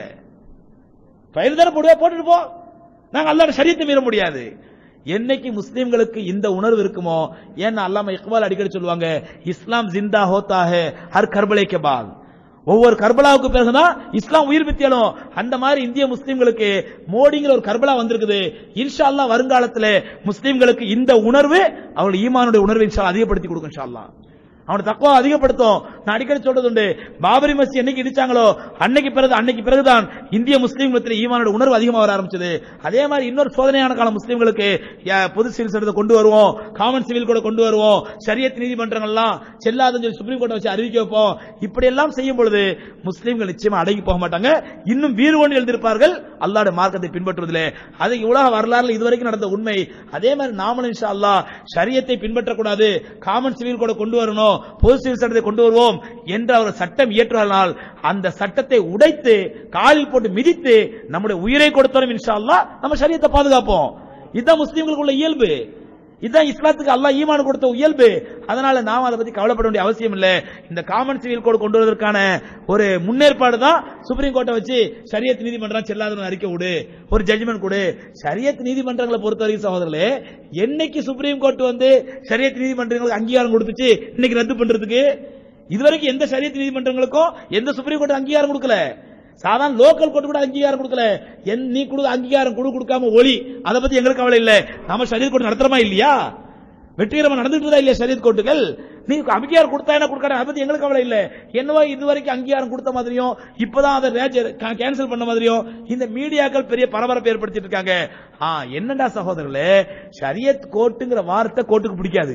ஃபைன் தானே போடுவா, போட்டுட்டு போ, நாங்க அல்லாஹ்வுடைய ஷரியத்தை மீற முடியாது. என்னைக்கு முஸ்லிம்களுக்கு இந்த உணர்வு இருக்குமோ, ஏன்னா அல்லாமா இக்பால் அடிக்கடி சொல்லுவாங்க, இஸ்லாம் ஜிந்தா ஹோத்தா ஹை ஹர் கர்பலே கே பாத், ஒவ்வொரு கர்பலாவுக்கு பிறகுதான் இஸ்லாம் உயிர் பெற்றலும். அந்த மாதிரி இந்திய முஸ்லிம்களுக்கு மோடிங்கிற ஒரு கர்பலா வந்திருக்குது. இன்ஷா அல்லாஹ் வருங்காலத்தில் முஸ்லிம்களுக்கு இந்த உணர்வு அவர்கள் ஈமானுடைய உணர்வை இன்ஷா அல்லாஹ் அதிகப்படுத்தி கொடுக்கும். இன்ஷா அல்லாஹ் அவனுடைய தக்வா அதிகப்படுத்தும். நான் அடிக்கடி சொல்றது உண்டு, பாபரி மஸ்ஜித் என்னைக்கு இடிச்சாங்களோ அன்னைக்கு பிறகு அன்னைக்கு பிறகுதான் இந்திய முஸ்லீம்களிடத்தில் ஈமானோட உணர்வு அதிகமாக வர ஆரம்பிச்சது. அதே மாதிரி இன்னொரு சோதனையான காலம் முஸ்லீம்களுக்கு, பொது சிவில் சட்டத்தை கொண்டு வருவோம், காமன் சிவில் கூட கொண்டு வருவோம், ஷரியத் நீதிமன்றங்கள்லாம் செல்லாதுன்னு சொல்லி சுப்ரீம் கோர்ட்டை வச்சு அறிவிக்க வைப்போம். இப்படி எல்லாம் செய்யும் பொழுது முஸ்லீம்கள் நிச்சயமா அடங்கி போக மாட்டாங்க, இன்னும் வீறு கொண்டு எழுந்திருப்பார்கள் அல்லாஹ்வுடைய மார்க்கத்தை பின்பற்றுவதிலே. அது உலக வரலாறுல இதுவரைக்கும் நடந்த உண்மை. அதே மாதிரி நாமளும் இன்ஷா அல்லாஹ் ஷரியத்தை பின்பற்றக்கூடாது, காமன் சிவில் கூட கொண்டு வரணும், பொது சிவில் சட்டத்தை கொண்டு வருவோம் என்ற ஒரு சட்டம் இயற்றுவதனால் அந்த சட்டத்தை உடைத்து காலில் போட்டு மிதித்து நம்முடைய உயிரை கொடுத்தோம் இன்ஷா அல்லாஹ் நம்ம ஷரியத்தை பாதுகாப்போம். இதுதான் முஸ்லிம்களுக்கு உள்ள இயல்பு, இதுதான் இஸ்லாத்துக்கு அல்லாஹ் ஈமான் கொடுத்த இயல்பு. அதனால நாம் அதை பத்தி கவலைப்பட வேண்டிய அவசியம் இல்லை. இந்த காமன் சிவில் கோட் கொண்டு வருவதற்கான ஒரு முன்னேற்பாடு தான் சுப்ரீம் கோர்ட்டை வச்சு ஷரியத் நீதிமன்றம் செல்லாதுன்னு அறிக்கை விடு, ஒரு ஜட்ஜ்மெண்ட் கொடு. ஷரியத் நீதிமன்றங்களை பொறுத்தவரைக்கும் சகோதரர்களே, என்னைக்கு சுப்ரீம் கோர்ட் வந்து ஷரியத் நீதிமன்றங்களுக்கு அங்கீகாரம் கொடுத்துச்சு இன்னைக்கு ரத்து பண்றதுக்கு? இதுவரைக்கும் எந்த ஷரியத் நீதிமன்றங்களுக்கும் எந்த சுப்ரீம் கோர்ட் அங்கீகாரம் கொடுக்கல. சாதாரண லோக்கல் கோர்ட் கூட அங்கீகாரம் கொடுக்கல. நீ கொடு அங்கீகாரம் கொடு, கொடுக்காம ஒளி, அதை பத்தி எங்களுக்கு கவலை இல்ல. நம்ம ஷரியத் கோர்ட் நடத்துறமா இல்லையா? வெற்றிகரமா நடந்துட்டு இல்லையா ஷரியத் கோர்ட்டுகள்? நீ அங்கீகாரம் கொடுத்தா என்ன கொடுக்காத அதை பத்தி எங்களுக்கு கவலை இல்ல. என்னவோ இதுவரைக்கும் அங்கீகாரம் கொடுத்த மாதிரியும் இப்பதான் அதை கேன்சல் பண்ண மாதிரியும் இந்த மீடியாக்கள் பெரிய பரபரப்பு ஏற்படுத்திட்டு இருக்காங்க. என்னடா சகோதரர்களே, ஷரியத் கோர்ட்டுங்கிற வார்த்தை கோர்ட்டுக்கு பிடிக்காது,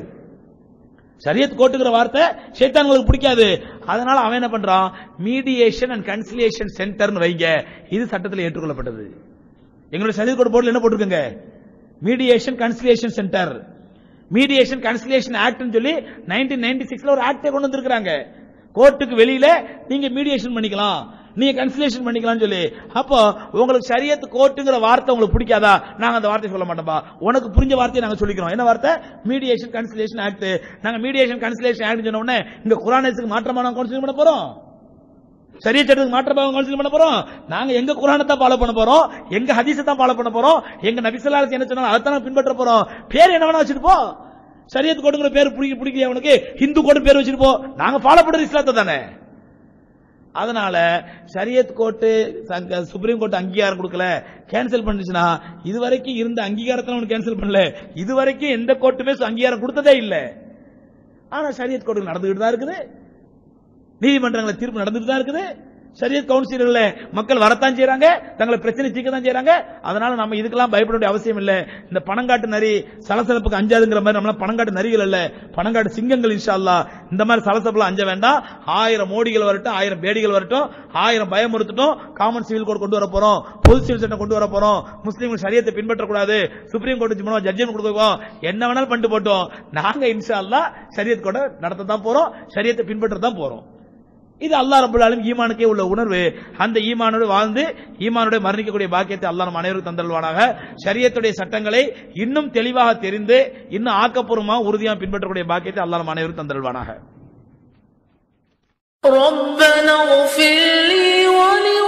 ஷரியத் கோர்ட்டுங்கிற வார்த்தை ஷைத்தான்களுக்கு பிடிக்காது. அதனால அவன் என்ன பண்றான், மீடியேஷன் அண்ட் கன்சிலியேஷன் சென்டர்னு வைங்க, இது சட்டத்தில் ஏற்றுக்கொள்ளப்பட்டது. எங்களுடைய ஷரியத் கோர்ட் போர்டுல என்ன போட்டிருக்கங்க, mediation conciliation centre, mediation conciliation act சொல்லி நைன்டீன் நைன்டி சிக்ஸ்ல ஒரு ஆக்டை கொண்டு வந்திருக்காங்க. கோர்ட்டுக்கு வெளியில நீங்க மீடியேஷன் பண்ணிக்கலாம், நீங்க கன்சிலேஷன் பண்ணிக்கலாம் சொல்லி. அப்போ உங்களுக்கு ஷரியத் கோர்ட்டுங்கிற வார்த்தை உங்களுக்கு பிடிக்காதா? நாங்க அந்த வார்த்தை சொல்ல மாட்டோம்பா, உனக்கு புரிஞ்ச வார்த்தையை நாங்க சொல்லிக்கிறோம். என்ன வார்த்தை? Mediation conciliation act. நாங்க மீடியேஷன் கன்சிலேஷன் ஆக்ட் சொன்ன உடனே இங்க குர்ஆனுக்கு மாற்றமான கவுன்சிலிங் பண்ண போறோம், ஷரியத் சட்டத்துக்கு மாற்றமாக கவுன்சிலிங் பண்ண போறோம். நாங்க எங்க குர்ஆனை தான் ஃபாலோ பண்ண போறோம், எங்க ஹதீஸை தான் ஃபாலோ பண்ண போறோம், எங்க நபி ஸல்லல்லாஹு அலைஹி வஸல்லம் என்ன சொன்னாலும் அதை தான் பின்பற்ற போறோம். பேர் என்ன வேணா வச்சுட்டு போ, ஷரியத் கோர்ட்டுங்கிற பேர் பிடிக்கலையா உனக்கு, ஹிந்து கோர்ட்டு பேர் வச்சுட்டு போ, நாங்க ஃபாலோ பண்றது இஸ்லாத்தை தானே. அதனால ஷரியத் கோர்ட்டு சுப்ரீம் கோர்ட் அங்கீகாரம் கொடுக்கல, கேன்சல் பண்ணுச்சுன்னா இதுவரைக்கும் இருந்த அங்கீகாரத்தை கேன்சல் பண்ணல, இதுவரைக்கும் எந்த கோர்ட்டுமே அங்கீகாரம் கொடுத்ததே இல்லை. ஆனா ஷரியத் கோர்ட்டு நடந்துகிட்டு தான் இருக்குது, நீதிமன்றங்களை தீர்ப்பு நடந்துட்டு தான் இருக்குது, ஷரியத் கவுன்சிலர்ல மக்கள் வரத்தான் செய்யறாங்க, தங்களை பிரச்சனை தீர்க்க தான் செய்யறாங்க. அதனால நம்ம இதுக்கெல்லாம் பயப்பட வேண்டிய அவசியம் இல்லை. இந்த பணங்காட்டு நரி சலசலப்புக்கு அஞ்சாதுங்கிற மாதிரி நம்மள பணங்காட்டு நரிகள் அல்ல, பணங்காட்டு சிங்கங்கள். இன்ஷா அல்லாஹ் இந்த மாதிரி சலசலப்புல அஞ்ச வேண்டாம். ஆயிரம் மோடிகள் வரட்டும், ஆயிரம் பேடிகள் வரட்டும், ஆயிரம் பயமுறுத்தட்டும், காமன் சிவில் கோட் கொண்டு வர போறோம், பொது சிவில் சட்டம் கொண்டு வர போறோம், முஸ்லீம்கள் ஷரியத்தை பின்பற்றக்கூடாது, சுப்ரீம் கோர்ட் ஜட்ஜ்மெண்ட் கொடுத்துருக்கோம், என்ன வேணாலும் பண்ணிட்டு போட்டோம், நாங்க இன்ஷா அல்லாஹ் ஷரியத் கோட நடத்த தான் போறோம், ஷரியத்தை பின்பற்ற தான் போறோம். இது அல்லாஹ் ரப்பல் ஆலமீன் ஈமானுக்கே உள்ள உணர்வு. அந்த ஈமானோடு வாழ்ந்து ஈமானோடு மரணிக்கக்கூடிய பாக்கியத்தை அல்லாஹ் நம் அனைவருக்கும் தந்தல்வானாக. ஷரியத்துடைய சட்டங்களை இன்னும் தெளிவாக தெரிந்து இன்னும் ஆக்கப்பூர்வமாக உறுதியாக பின்பற்றக்கூடிய பாக்கியத்தை அல்லாஹ் நம் அனைவருக்கும் தந்தல்வானாக.